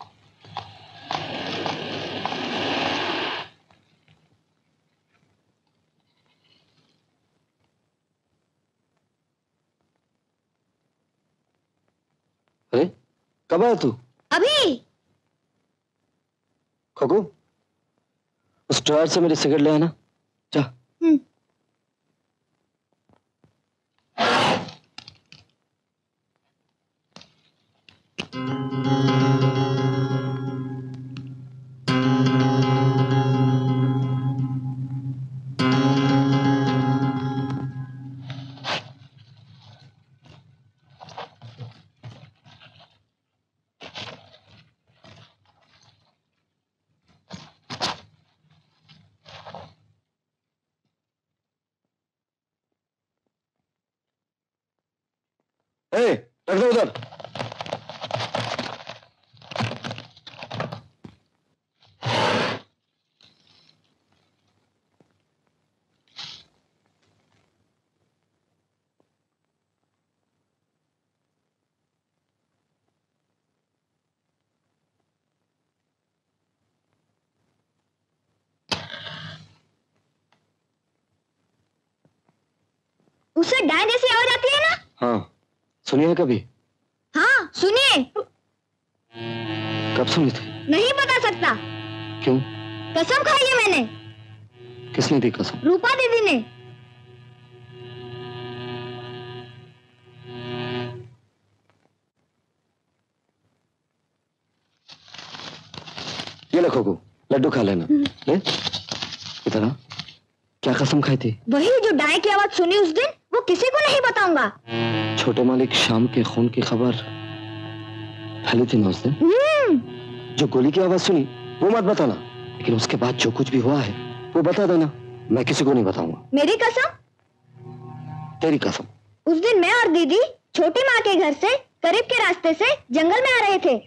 अरे कब आया तू? अभी। खोको, उस ड्रायर से मेरी सिगरेट ले आना। जा। हम्म। ए, रख दो उधर। उससे डाय जैसी आवाज आती है ना? हाँ, सुनिए कभी? हाँ सुनिए। कब सुनी थी? नहीं बता सकता। क्यों? कसम खाई है मैंने। किसने दी कसम? रूपा दीदी ने। ये लो खोको, लड्डू खा लेना। ले, इधर आ। क्या कसम खाई थी? वही जो डाय की आवाज सुनी उस दिन, वो किसी को नहीं बताऊंगा। छोटे मालिक श्याम के खून की खबर फैली थी ना उस दिन। जो गोली की आवाज सुनी वो मत बताना, लेकिन उसके बाद जो कुछ भी हुआ है वो बता देना। मैं किसी को नहीं बताऊंगा। मेरी कसम? तेरी कसम। उस दिन मैं और दीदी छोटी माँ के घर से करीब के रास्ते से जंगल में आ रहे थे।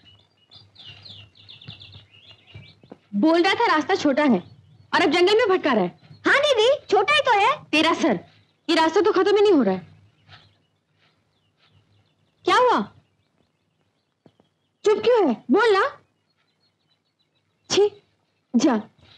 बोल रहा था रास्ता छोटा है और अब जंगल में भटका रहा है। हाँ दीदी, छोटा ही तो है। तेरा सर, ये रास्ता तो खत्म ही नहीं हो रहा है। क्या हुआ? चुप क्यों है? बोल ना। छी, जा।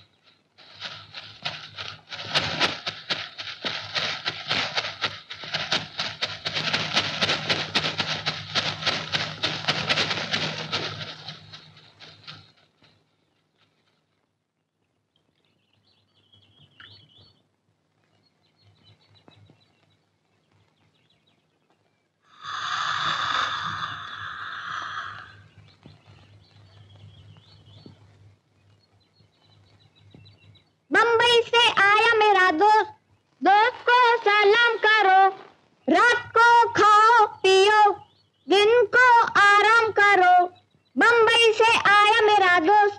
बम्बई से आया मेरा दोस्त, दोस्त को सलाम करो। रात को खाओ पियो, दिन को आराम करो। बम्बई से आया मेरा दोस्त।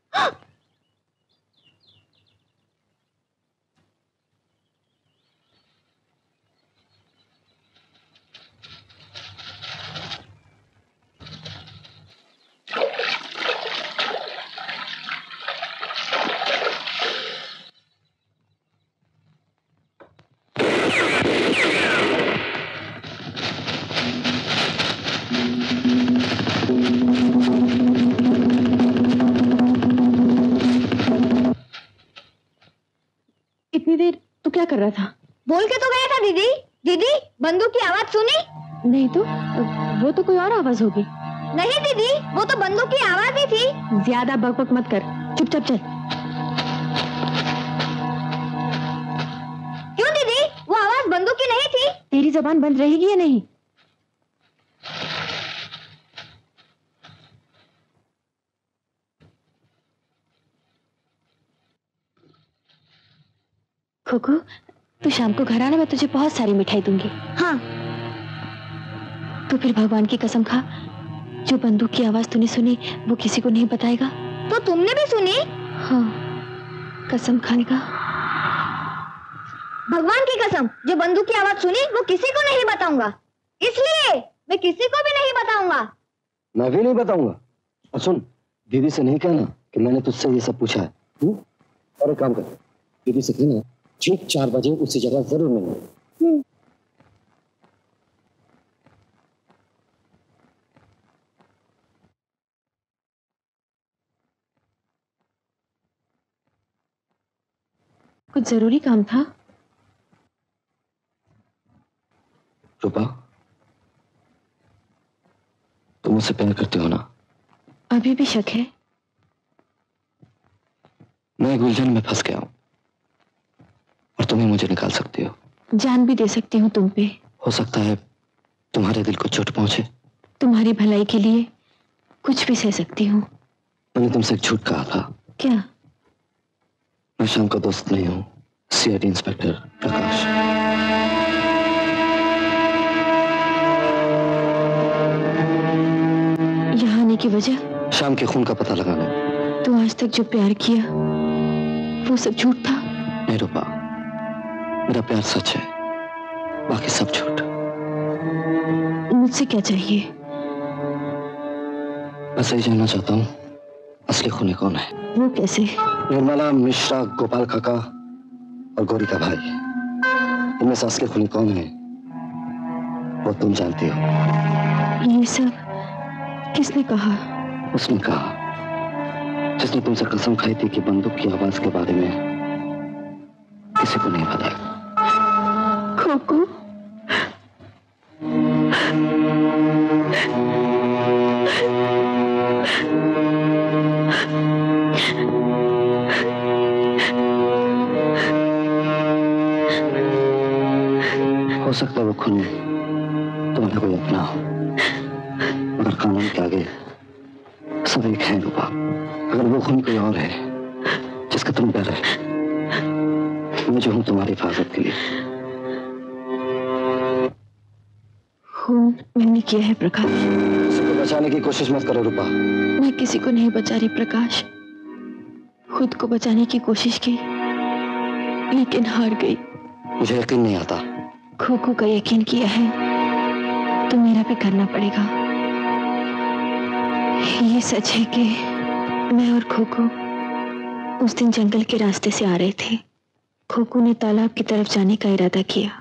इतनी देर तू क्या कर रहा था? बोल के तो गया था दीदी। दीदी, बंदूक की आवाज सुनी? नहीं तो वो तो कोई और आवाज होगी। नहीं दीदी, वो तो बंदूक की आवाज ही थी। ज्यादा बकबक मत कर, चुपचाप चल। क्यों दीदी, वो आवाज बंदूक की नहीं थी? तेरी जबान बंद रहेगी या नहीं? खोखो, तू शाम को घर आना, मैं तुझे बहुत सारी मिठाई दूंगी। हाँ। तो फिर भगवान की कसम खा, जो बंदूक की आवाज तूने सुनी वो किसी को नहीं बताएगा। तो तुमने भी सुनी? हाँ, कसम खाएगा। भगवान की कसम, जो बंदूक की आवाज सुनी वो किसी को नहीं बताऊंगा। इसलिए मैं किसी को भी नहीं बताऊंगा। मैं भी नहीं बताऊंगा। और सुन, दीदी से नहीं कहना कि मैंने तुझसे ये सब पूछा है। हुँ? और एक काम कर, दीदी से कहना ठीक चार बजे उसी जगह जरूर मिलना। कुछ जरूरी काम था? रूपा, तुम मुझसे प्यार करती हो ना? अभी भी शक है? मैं एक उलझन में फंस गया हूं और तुम ही मुझे निकाल सकती हो। जान भी दे सकती हूँ तुम पे। हो सकता है तुम्हारे दिल को चोट पहुंचे। तुम्हारी भलाई के लिए कुछ भी सह सकती हूँ। मैंने तुमसे एक झूठ कहा था। क्या? मैं शाम का दोस्त नहीं हूँ, सीआईडी इंस्पेक्टर प्रकाश। यहाँ आने की वजह? शाम के खून का पता लगाना। तो आज तक जो प्यार किया वो सब झूठ था? नहीं रूपा, मेरा प्यार सच है, बाकी सब झूठ। मुझसे क्या चाहिए? मैं सही जानना चाहता हूँ असली खूनी कौन है। वो कैसे? निर्मला मिश्रा, गोपाल काका और गौरी का भाई। इनमें से असली खूनी कौन है वो तुम जानती हो। ये सब किसने कहा? उसने कहा जिसने तुमसे कसम खाई थी कि बंदूक की आवाज के बारे में किसी को नहीं बताया। खोखो, हो सकता है वो खूनी तुम्हारा कोई अपना हो, मगर कानून के आगे सब एक है रूपा। अगर वो खूनी कोई और है जिसका तुम डर है, मैं जो हूं तुम्हारी हिफाजत के लिए। खून मैंने किया है प्रकाश। किसी को बचाने की कोशिश मत करो रूपा। मैं किसी को नहीं बचा रही प्रकाश, खुद को बचाने की कोशिश की लेकिन हार गई। मुझे यकीन नहीं आता। खोखो का यकीन किया है तो मेरा भी करना पड़ेगा। ये सच है कि मैं और खोखो उस दिन जंगल के रास्ते से आ रहे थे। खोखो ने तालाब की तरफ जाने का इरादा किया।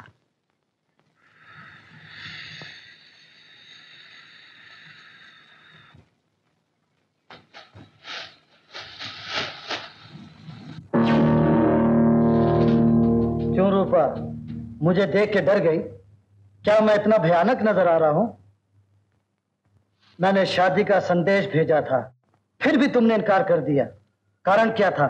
क्यों रूपा, मुझे देख के डर गई? क्या मैं इतना भयानक नजर आ रहा हूं? मैंने शादी का संदेश भेजा था, फिर भी तुमने इनकार कर दिया। कारण क्या था?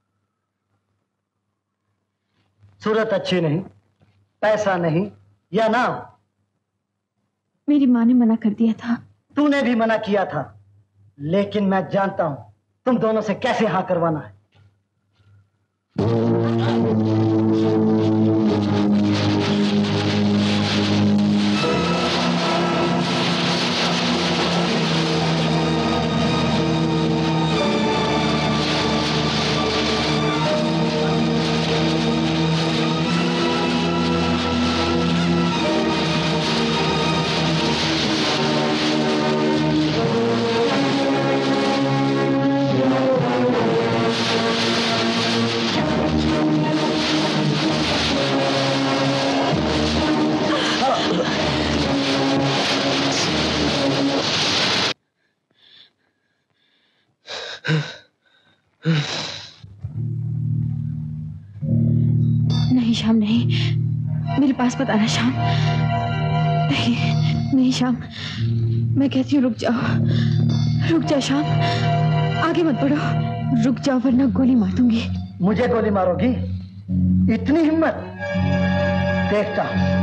सूरत अच्छी नहीं, पैसा नहीं, या नाम? मेरी माँ ने मना कर दिया था। तूने भी मना किया था, लेकिन मैं जानता हूं तुम दोनों से कैसे हाँ करवाना है। नहीं श्याम, नहीं, मेरे पास मत आना श्याम। नहीं नहीं श्याम, मैं कहती हूँ रुक जाओ, रुक जाओ श्याम, आगे मत बढ़ो, रुक जाओ वरना गोली मार दूंगी। मुझे गोली मारोगी? इतनी हिम्मत? देखता हूं।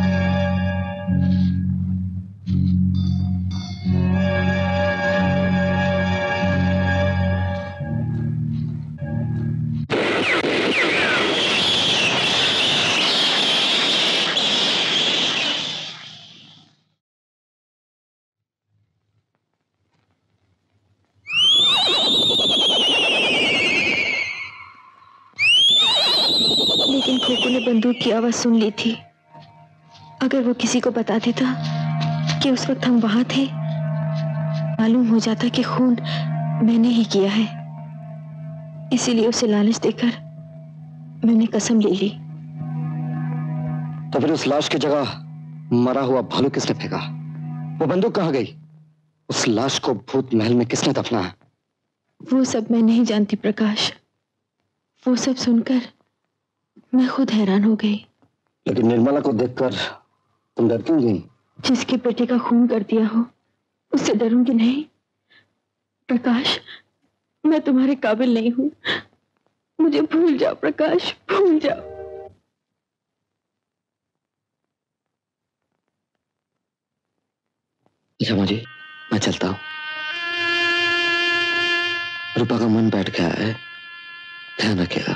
लेकिन खोखो ने बंदूक की आवाज सुन ली थी। अगर वो किसी को बता देता कि उस वक्त हम वहां थे, मालूम हो जाता कि खून मैंने ही किया है। इसीलिए उसे लालच देकर मैंने कसम ले ली। तो फिर उस लाश की जगह मरा हुआ भालू किसने फेंका? वो बंदूक कहां गई? उस लाश को भूत महल में किसने दफना है? वो सब मैं नहीं जानती प्रकाश। वो सब सुनकर मैं खुद हैरान हो गई। लेकिन निर्मला को देखकर तुम डर क्यों गई? जिसके बेटे का खून कर दिया हो उससे डरूंगी नहीं। प्रकाश, मैं तुम्हारे काबिल नहीं हूं। मुझे भूल जाओ प्रकाश, भूल जाओ। जमा जी, मैं चलता हूं। रूपा का मन बैठ गया है, ध्यान रखिएगा।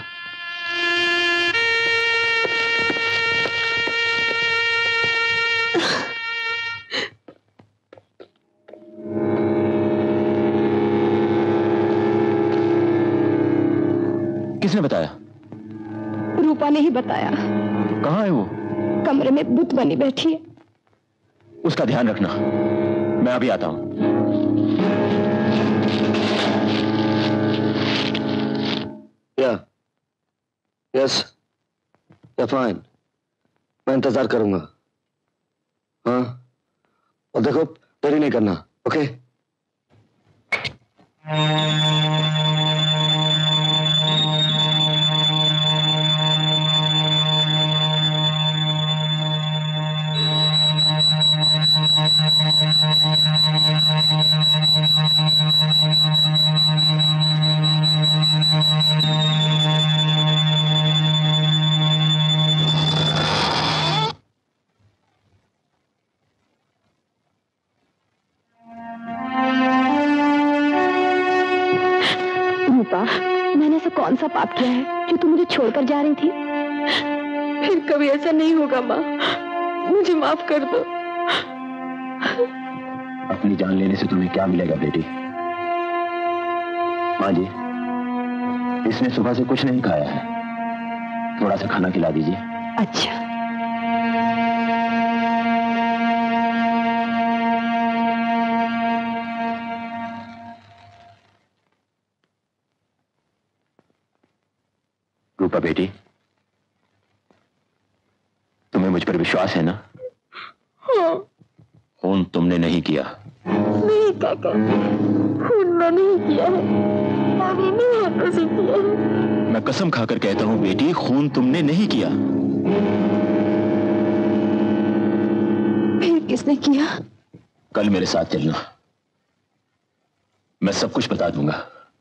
किसने बताया? रूपा ने ही बताया। कहाँ है वो? कमरे में बुत बनी बैठी है। उसका ध्यान रखना, मैं अभी आता हूं। या यस या फाइन, मैं इंतजार करूंगा। हाँ, और देखो देरी नहीं करना, ओके? रूपा, मैंने ऐसा कौन सा पाप किया है जो तुम मुझे छोड़कर जा रही थी? फिर कभी ऐसा नहीं होगा माँ, मुझे माफ कर दो। अपनी जान लेने से तुम्हें क्या मिलेगा बेटी? माँ जी, इसने सुबह से कुछ नहीं खाया है, थोड़ा सा खाना खिला दीजिए। अच्छा। रूपा बेटी, तुम्हें मुझ पर विश्वास है ना? हाँ। खून तुमने नहीं किया? नहीं काका, खून मैंने नहीं किया है, मैंने हाथों से किया है। मैं कसम खाकर कहता हूं बेटी, खून तुमने नहीं किया। फिर किसने किया? कल मेरे साथ चलना, मैं सब कुछ बता दूंगा।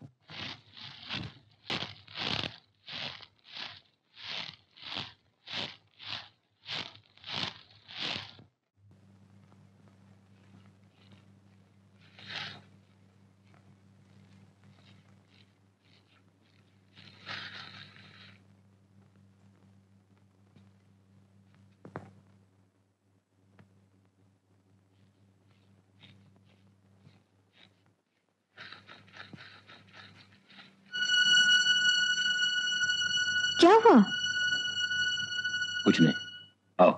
क्या हुआ? कुछ नहीं, आओ।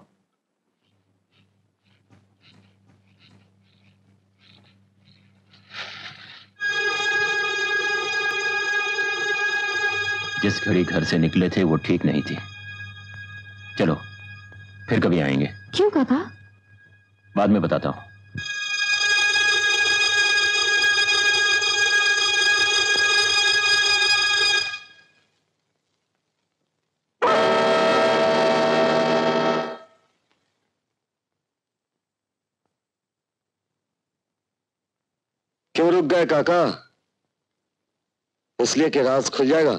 जिस घड़ी घर से निकले थे वो ठीक नहीं थी। चलो फिर कभी आएंगे। क्यों काका? बाद में बताता हूं। रुक गए काका, इसलिए कि राज खुल जाएगा।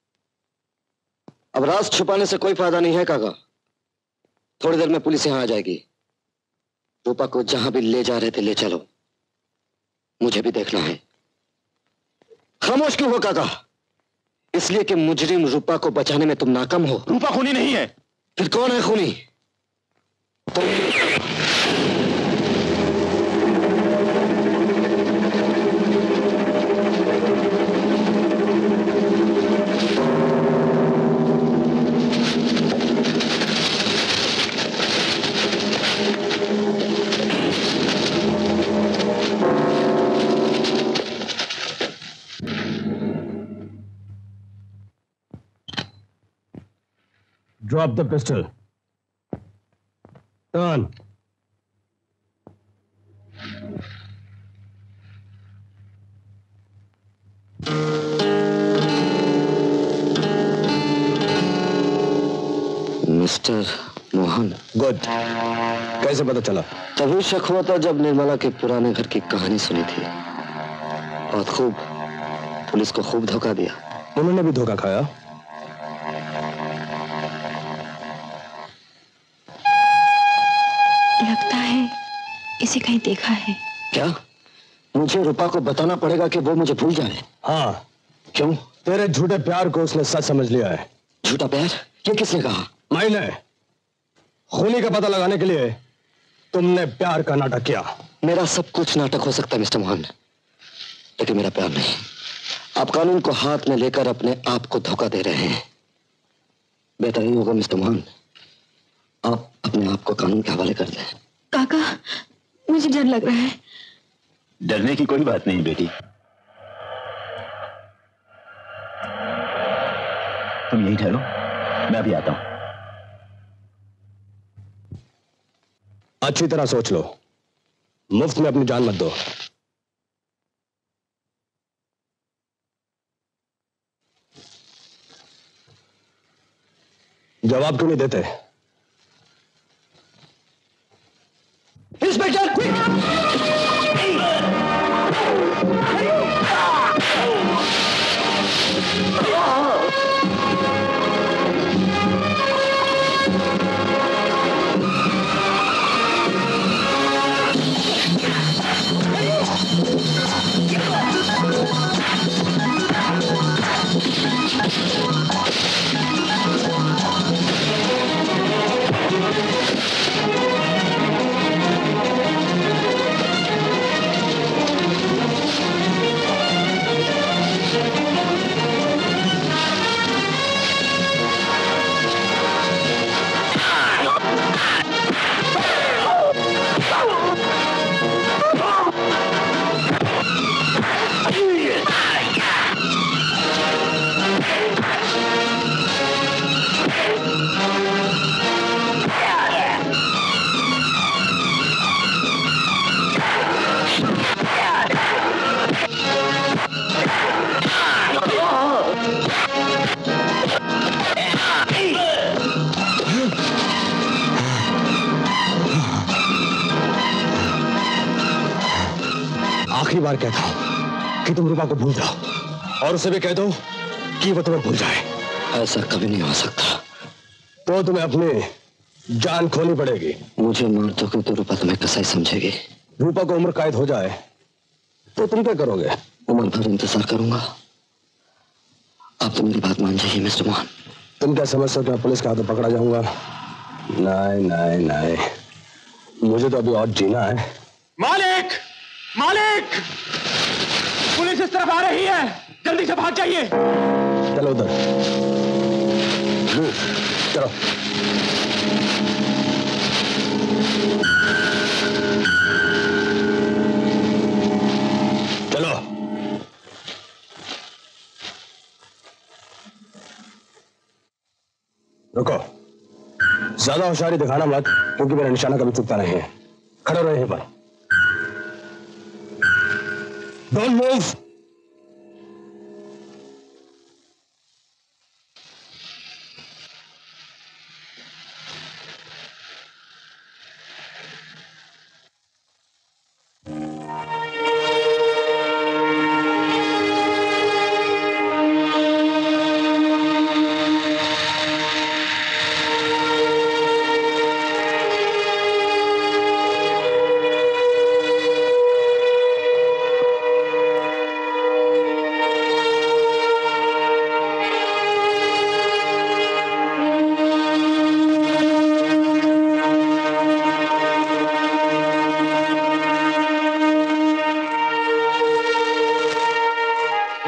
अब राज छुपाने से कोई फायदा नहीं है काका। थोड़ी देर में पुलिस यहां आ जाएगी। रूपा को जहां भी ले जा रहे थे ले चलो, मुझे भी देखना है। खामोश क्यों हो काका? इसलिए कि मुजरिम रूपा को बचाने में तुम नाकाम हो। रूपा खूनी नहीं है। फिर कौन है खूनी? तुम। Drop the pistol. Turn. Mister Mohan. Good. कैसे पता चला? तभी शक हुआ था जब निर्मला के पुराने घर की कहानी सुनी थी। बहुत खूब, पुलिस को खूब धोखा दिया। उन्होंने भी धोखा खाया। लगता है इसे कहीं देखा है। क्या? मुझे रूपा को बताना पड़ेगा कि वो मुझे भूल जाए। हाँ। क्यों? तेरे झूठे प्यार को उसने सच समझ लिया है। झूठा प्यार? ये किसने कहा? मैंने। खूनी का पता लगाने के लिए तुमने प्यार का नाटक किया। मेरा सब कुछ नाटक हो सकता है मिस्टर मोहन, लेकिन मेरा प्यार नहीं। आप कानून को हाथ में लेकर अपने आप को धोखा दे रहे हैं। बेहतर ही होगा मिस्टर मोहन, आप अपने आप को कानून के हवाले कर दें। काका, मुझे डर लग रहा है। डरने की कोई बात नहीं बेटी, तुम यहीं ठहरो, मैं अभी आता हूं। अच्छी तरह सोच लो, मुफ्त में अपनी जान मत दो। जवाब क्यों नहीं देते? इंस्पेक्टर, आखिरी बार कहता हूं कि तुम रूपा को भूल जाओ, और उसे भी कह दो कि वो तुम्हें भूल जाए। ऐसा कभी नहीं हो सकता। तो तुम्हें अपनी जान खोनी पड़ेगी। मुझे मार दोगे तो रूपा तुम्हें कसाई समझेगी। रूपा को उम्र कैद हो जाए तो तुम क्या करोगे? उम्र भर इंतजार करूंगा। आप तो मेरी बात मान जाइए मिस्टर मोहन। तुम क्या समझते हो कि मैं पुलिस के हाथों पकड़ा जाऊंगा? नहीं नहीं नहीं, मुझे तो अभी और जीना है। मालिक, मालिक, पुलिस इस तरफ आ रही है, जल्दी से भाग जाइए। चलो उधर, चलो। चलो। रुको, ज्यादा होशियारी दिखाना मत, क्योंकि मेरा निशाना कभी चुकता नहीं है। खड़े रहो यहीं पर। Don't move!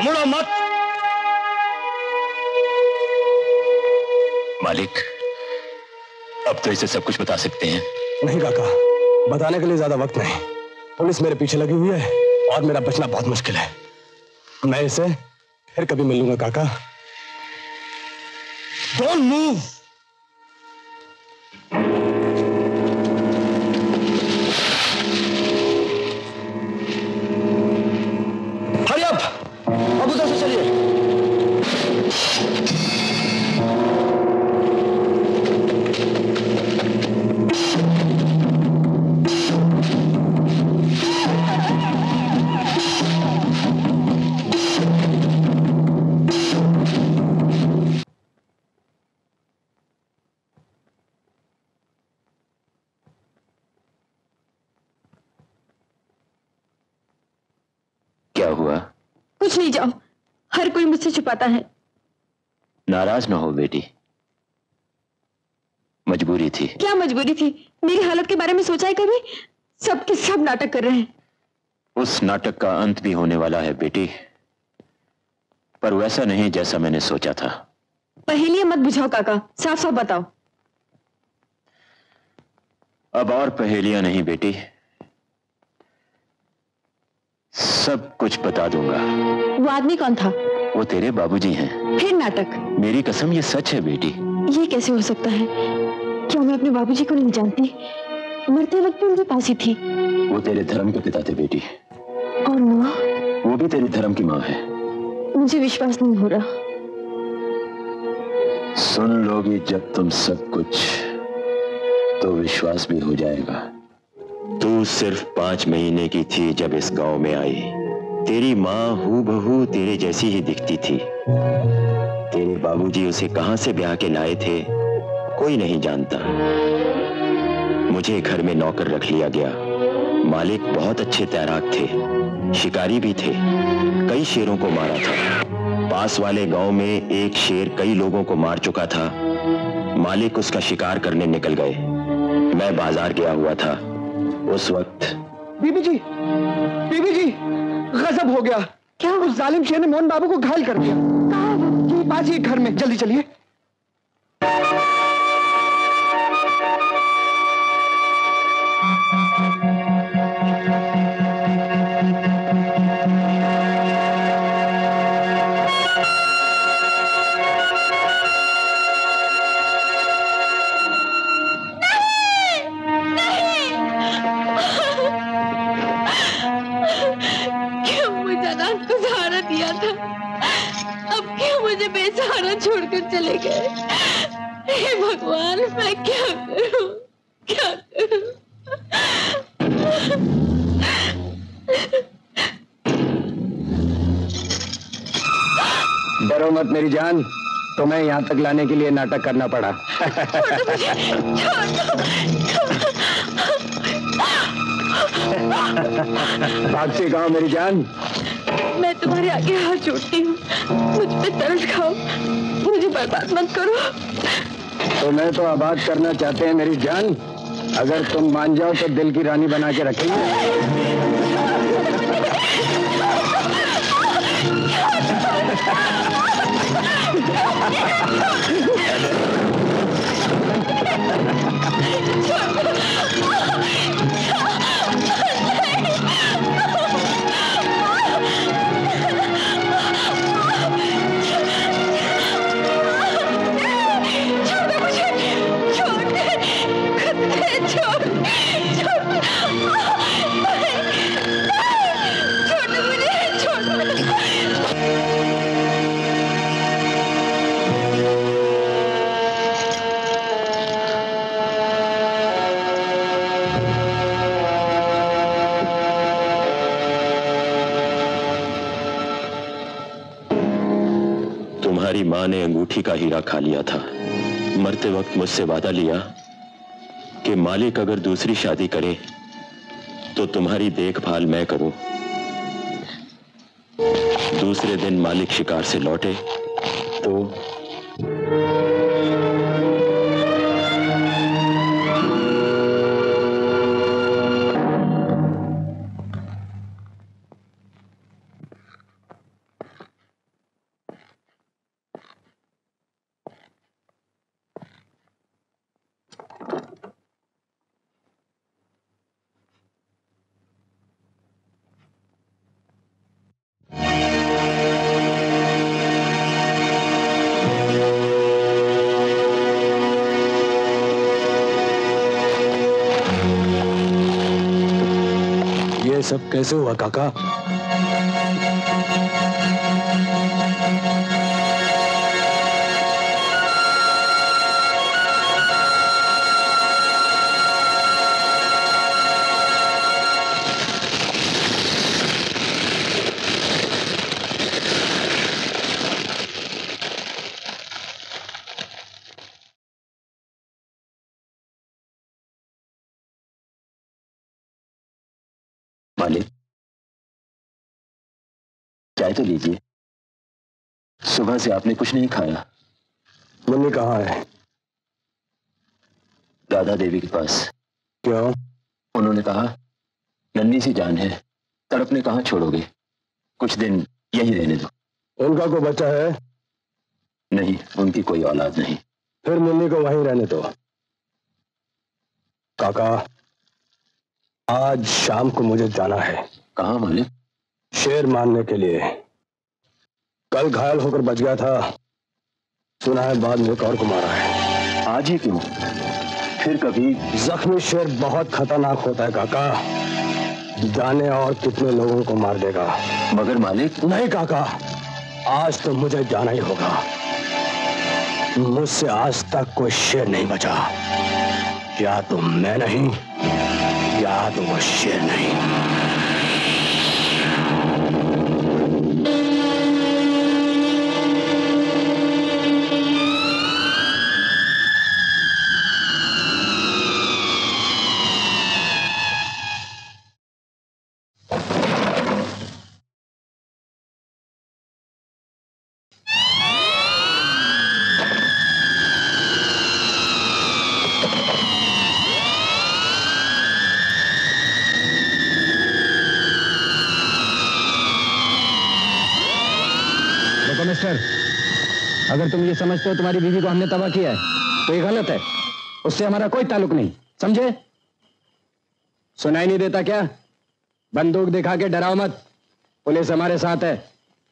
मुड़ो मत। मालिक, अब तो इसे सब कुछ बता सकते हैं। नहीं काका, बताने के लिए ज्यादा वक्त नहीं। पुलिस मेरे पीछे लगी हुई है और मेरा बचना बहुत मुश्किल है। मैं इसे फिर कभी मिलूंगा काका। Don't move. हरी अप, अब उधर से चलिए। क्या हुआ? कुछ नहीं, जाओ। हर कोई मुझसे छुपाता है। नाराज ना हो बेटी, मजबूरी थी। क्या मजबूरी थी? मेरी हालत के बारे में सोचा है कभी? सब के सब नाटक कर रहे हैं। उस नाटक का अंत भी होने वाला है बेटी, पर वैसा नहीं जैसा मैंने सोचा था। पहेलियां मत बुझाओ काका, साफ साफ बताओ। अब और पहेलियां नहीं बेटी, सब कुछ बता दूंगा। वो आदमी कौन था? वो तेरे बाबूजी हैं। फिर नाटक? मेरी कसम, ये सच है बेटी। ये कैसे हो सकता है? क्या मैं अपने बाबूजी को नहीं जानती? मरते वक्त भी उनके पास ही थी। वो तेरे धर्म के पिता थे बेटी। और माँ? वो भी तेरी धर्म की माँ है। मुझे विश्वास नहीं हो रहा। सुन लोगी जब तुम सब कुछ, तो विश्वास भी हो जाएगा। तू सिर्फ पांच महीने की थी जब इस गांव में आई। तेरी माँ हूबहू तेरे जैसी ही दिखती थी। तेरे बाबूजी उसे कहां से ब्याह के लाए थे कोई नहीं जानता। मुझे घर में नौकर रख लिया गया। मालिक बहुत अच्छे तैराक थे, शिकारी भी थे, कई शेरों को मारा था। पास वाले गांव में एक शेर कई लोगों को मार चुका था। मालिक उसका शिकार करने निकल गए। मैं बाजार गया हुआ था उस वक्त। बीबी जी, बीबी जी, गजब हो गया। क्या? उस जालिम शेर ने मोहन बाबू को घायल कर दिया। कहाँ? ये पास ही घर में, जल्दी चलिए। बेसहारा छोड़कर चले गए। हे भगवान, मैं क्या करूं, क्या करूं? डरो मत मेरी जान, तुम्हें यहाँ तक लाने के लिए नाटक करना पड़ा। भाग से गाओ मेरी जान। मैं तुम्हारे आगे हाथ जोड़ती हूँ, मुझ पे तरस खाओ, मुझे बर्बाद मत करो। तुम्हें तो आबाद करना चाहते हैं मेरी जान। अगर तुम मान जाओ तो दिल की रानी बना के रखेंगे। तुम्हारी माँ ने अंगूठी का हीरा खा लिया था। मरते वक्त मुझसे वादा लिया कि मालिक अगर दूसरी शादी करे तो तुम्हारी देखभाल मैं करूं। दूसरे दिन मालिक शिकार से लौटे तो कैसे हुआ काका? मालिक, चाय तो लीजिए। सुबह से आपने कुछ नहीं खाया। मुन्नी कहाँ है? दादा देवी के पास। क्यों? उन्होंने कहा नन्ही सी जान है, तड़पने कहाँ छोड़ोगे, कुछ दिन यही रहने दो। उनका कोई बच्चा है? नहीं, उनकी कोई औलाद नहीं। फिर मुन्नी को वहीं रहने दो। काका, आज शाम को मुझे जाना है। कहाँ मालिक? शेर मारने के लिए। कल घायल होकर बच गया था, सुना है बाद में एक और को मारा है। आज ही क्यों? फिर कभी? जख्मी शेर बहुत खतरनाक होता है काका, जाने और कितने लोगों को मार देगा। मगर मालिक। नहीं काका, आज तो मुझे जाना ही होगा। मुझसे आज तक कोई शेर नहीं बचा। या तो मैं नहीं, या तो वो शेर नहीं। मिस्टर, अगर तुम ये समझते हो तुम्हारी बीवी को हमने तबाह किया है तो ये गलत है। उससे हमारा कोई ताल्लुक नहीं, समझे? सुनाई नहीं देता क्या? बंदूक दिखा के डराओ मत, पुलिस हमारे साथ है।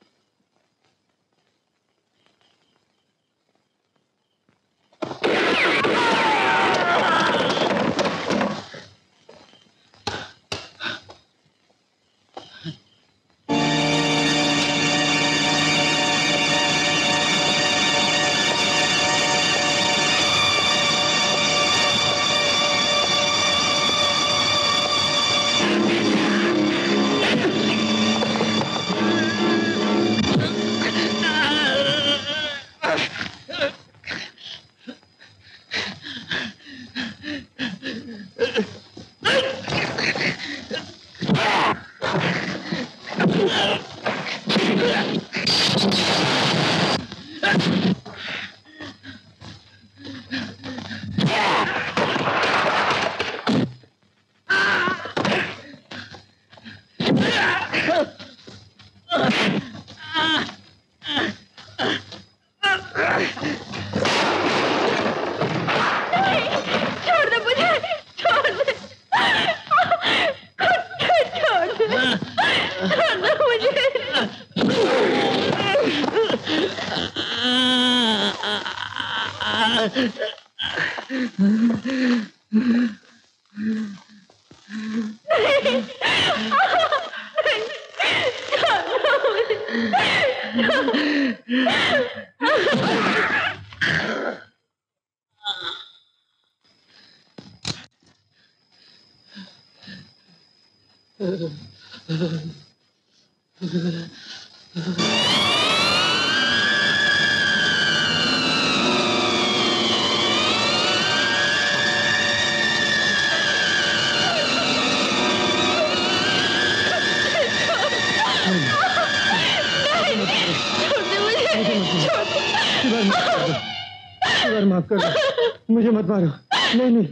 माफ कर दो, मुझे मत मारो। नहीं नहीं।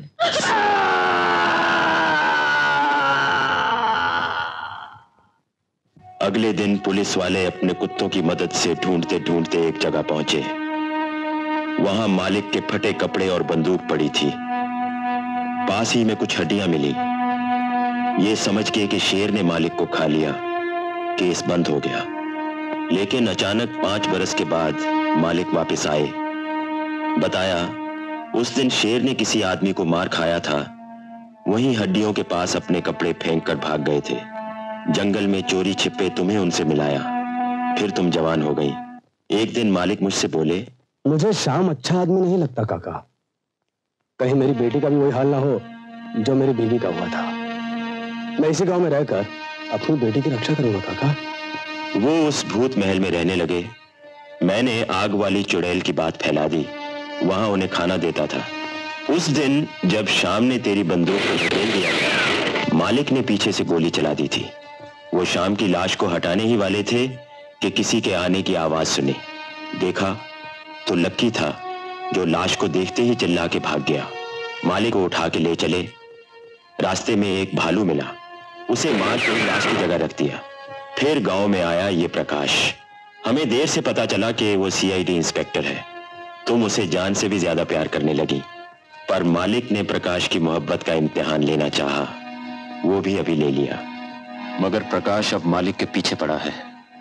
अगले दिन पुलिस वाले अपने कुत्तों की मदद से ढूंढते ढूंढते एक जगह पहुंचे। वहां मालिक के फटे कपड़े और बंदूक पड़ी थी। पास ही में कुछ हड्डियां मिली। ये समझ के कि शेर ने मालिक को खा लिया, केस बंद हो गया। लेकिन अचानक पांच बरस के बाद मालिक वापस आए। बताया उस दिन शेर ने किसी आदमी को मार खाया था, वहीं हड्डियों के पास अपने कपड़े फेंक कर भाग गए थे। जंगल में चोरी छिपे तुम्हें उनसे मिलाया, फिर तुम जवान हो गई। एक दिन मालिक मुझसे बोले, मुझे श्याम अच्छा आदमी नहीं लगता काका। कहीं मेरी बेटी का भी वही हाल ना हो जो मेरी बीवी का हुआ था। मैं इसी गांव में रहकर अपनी बेटी की रक्षा करूंगा काका। वो उस भूत महल में रहने लगे। मैंने आग वाली चुड़ैल की बात फैला दी, वहां उन्हें खाना देता था। उस दिन जब शाम ने तेरी बंदूक को धकेल दिया था, मालिक ने पीछे से गोली चला दी थी। वो शाम की लाश को हटाने ही वाले थे कि किसी के आने की आवाज सुनी। देखा तो लक्की था, जो लाश को देखते ही चिल्ला के भाग गया। मालिक को उठा के ले चले। रास्ते में एक भालू मिला, उसे मार के लाश की जगह रख दिया। फिर गांव में आया ये प्रकाश। हमें देर से पता चला कि वो सीआईडी इंस्पेक्टर है। तुम उसे जान से भी ज्यादा प्यार करने लगी, पर मालिक ने प्रकाश की मोहब्बत का इम्तिहान लेना चाहा, वो भी अभी ले लिया। मगर प्रकाश अब मालिक के पीछे पड़ा है।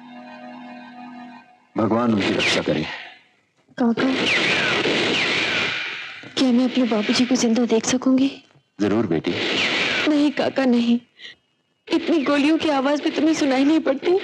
भगवान उनकी रक्षा करे। काका, क्या मैं अपने बाबूजी को जिंदा देख सकूंगी? जरूर बेटी। नहीं काका नहीं, इतनी गोलियों की आवाज भी तुम्हें सुनाई नहीं पड़ती।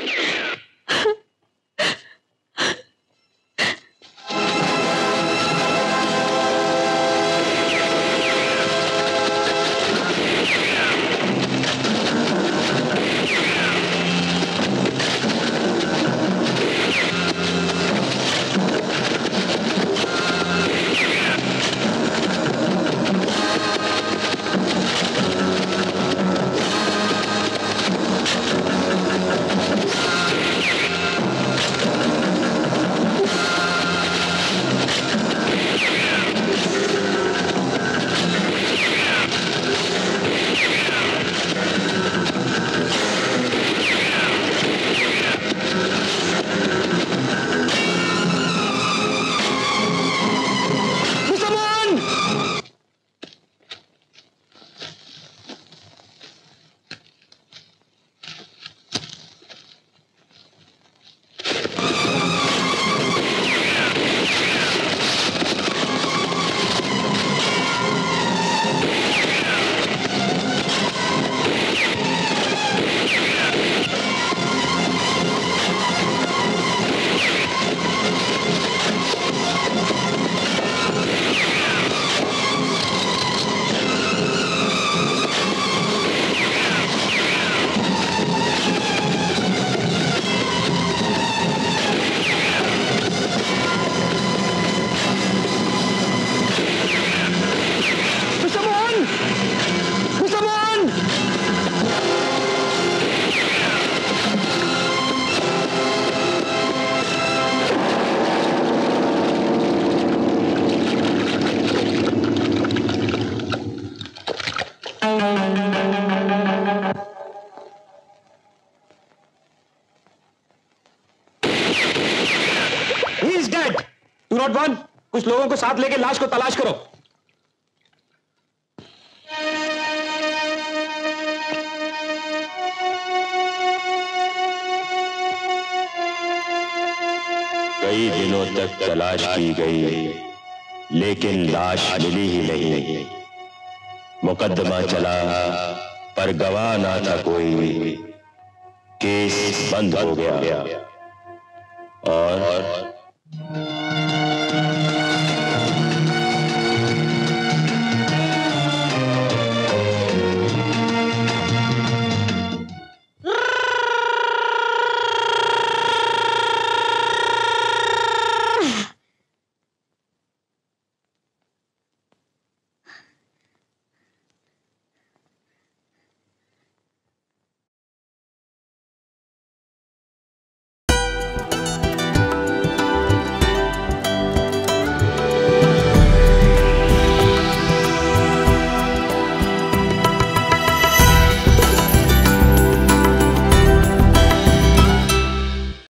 कुछ लोगों को साथ लेके लाश को तलाश करो। कई दिनों तक तलाश की गई, लेकिन लाश मिली ही नहीं। मुकदमा चला पर गवाह ना था कोई। केस बंद हो गया और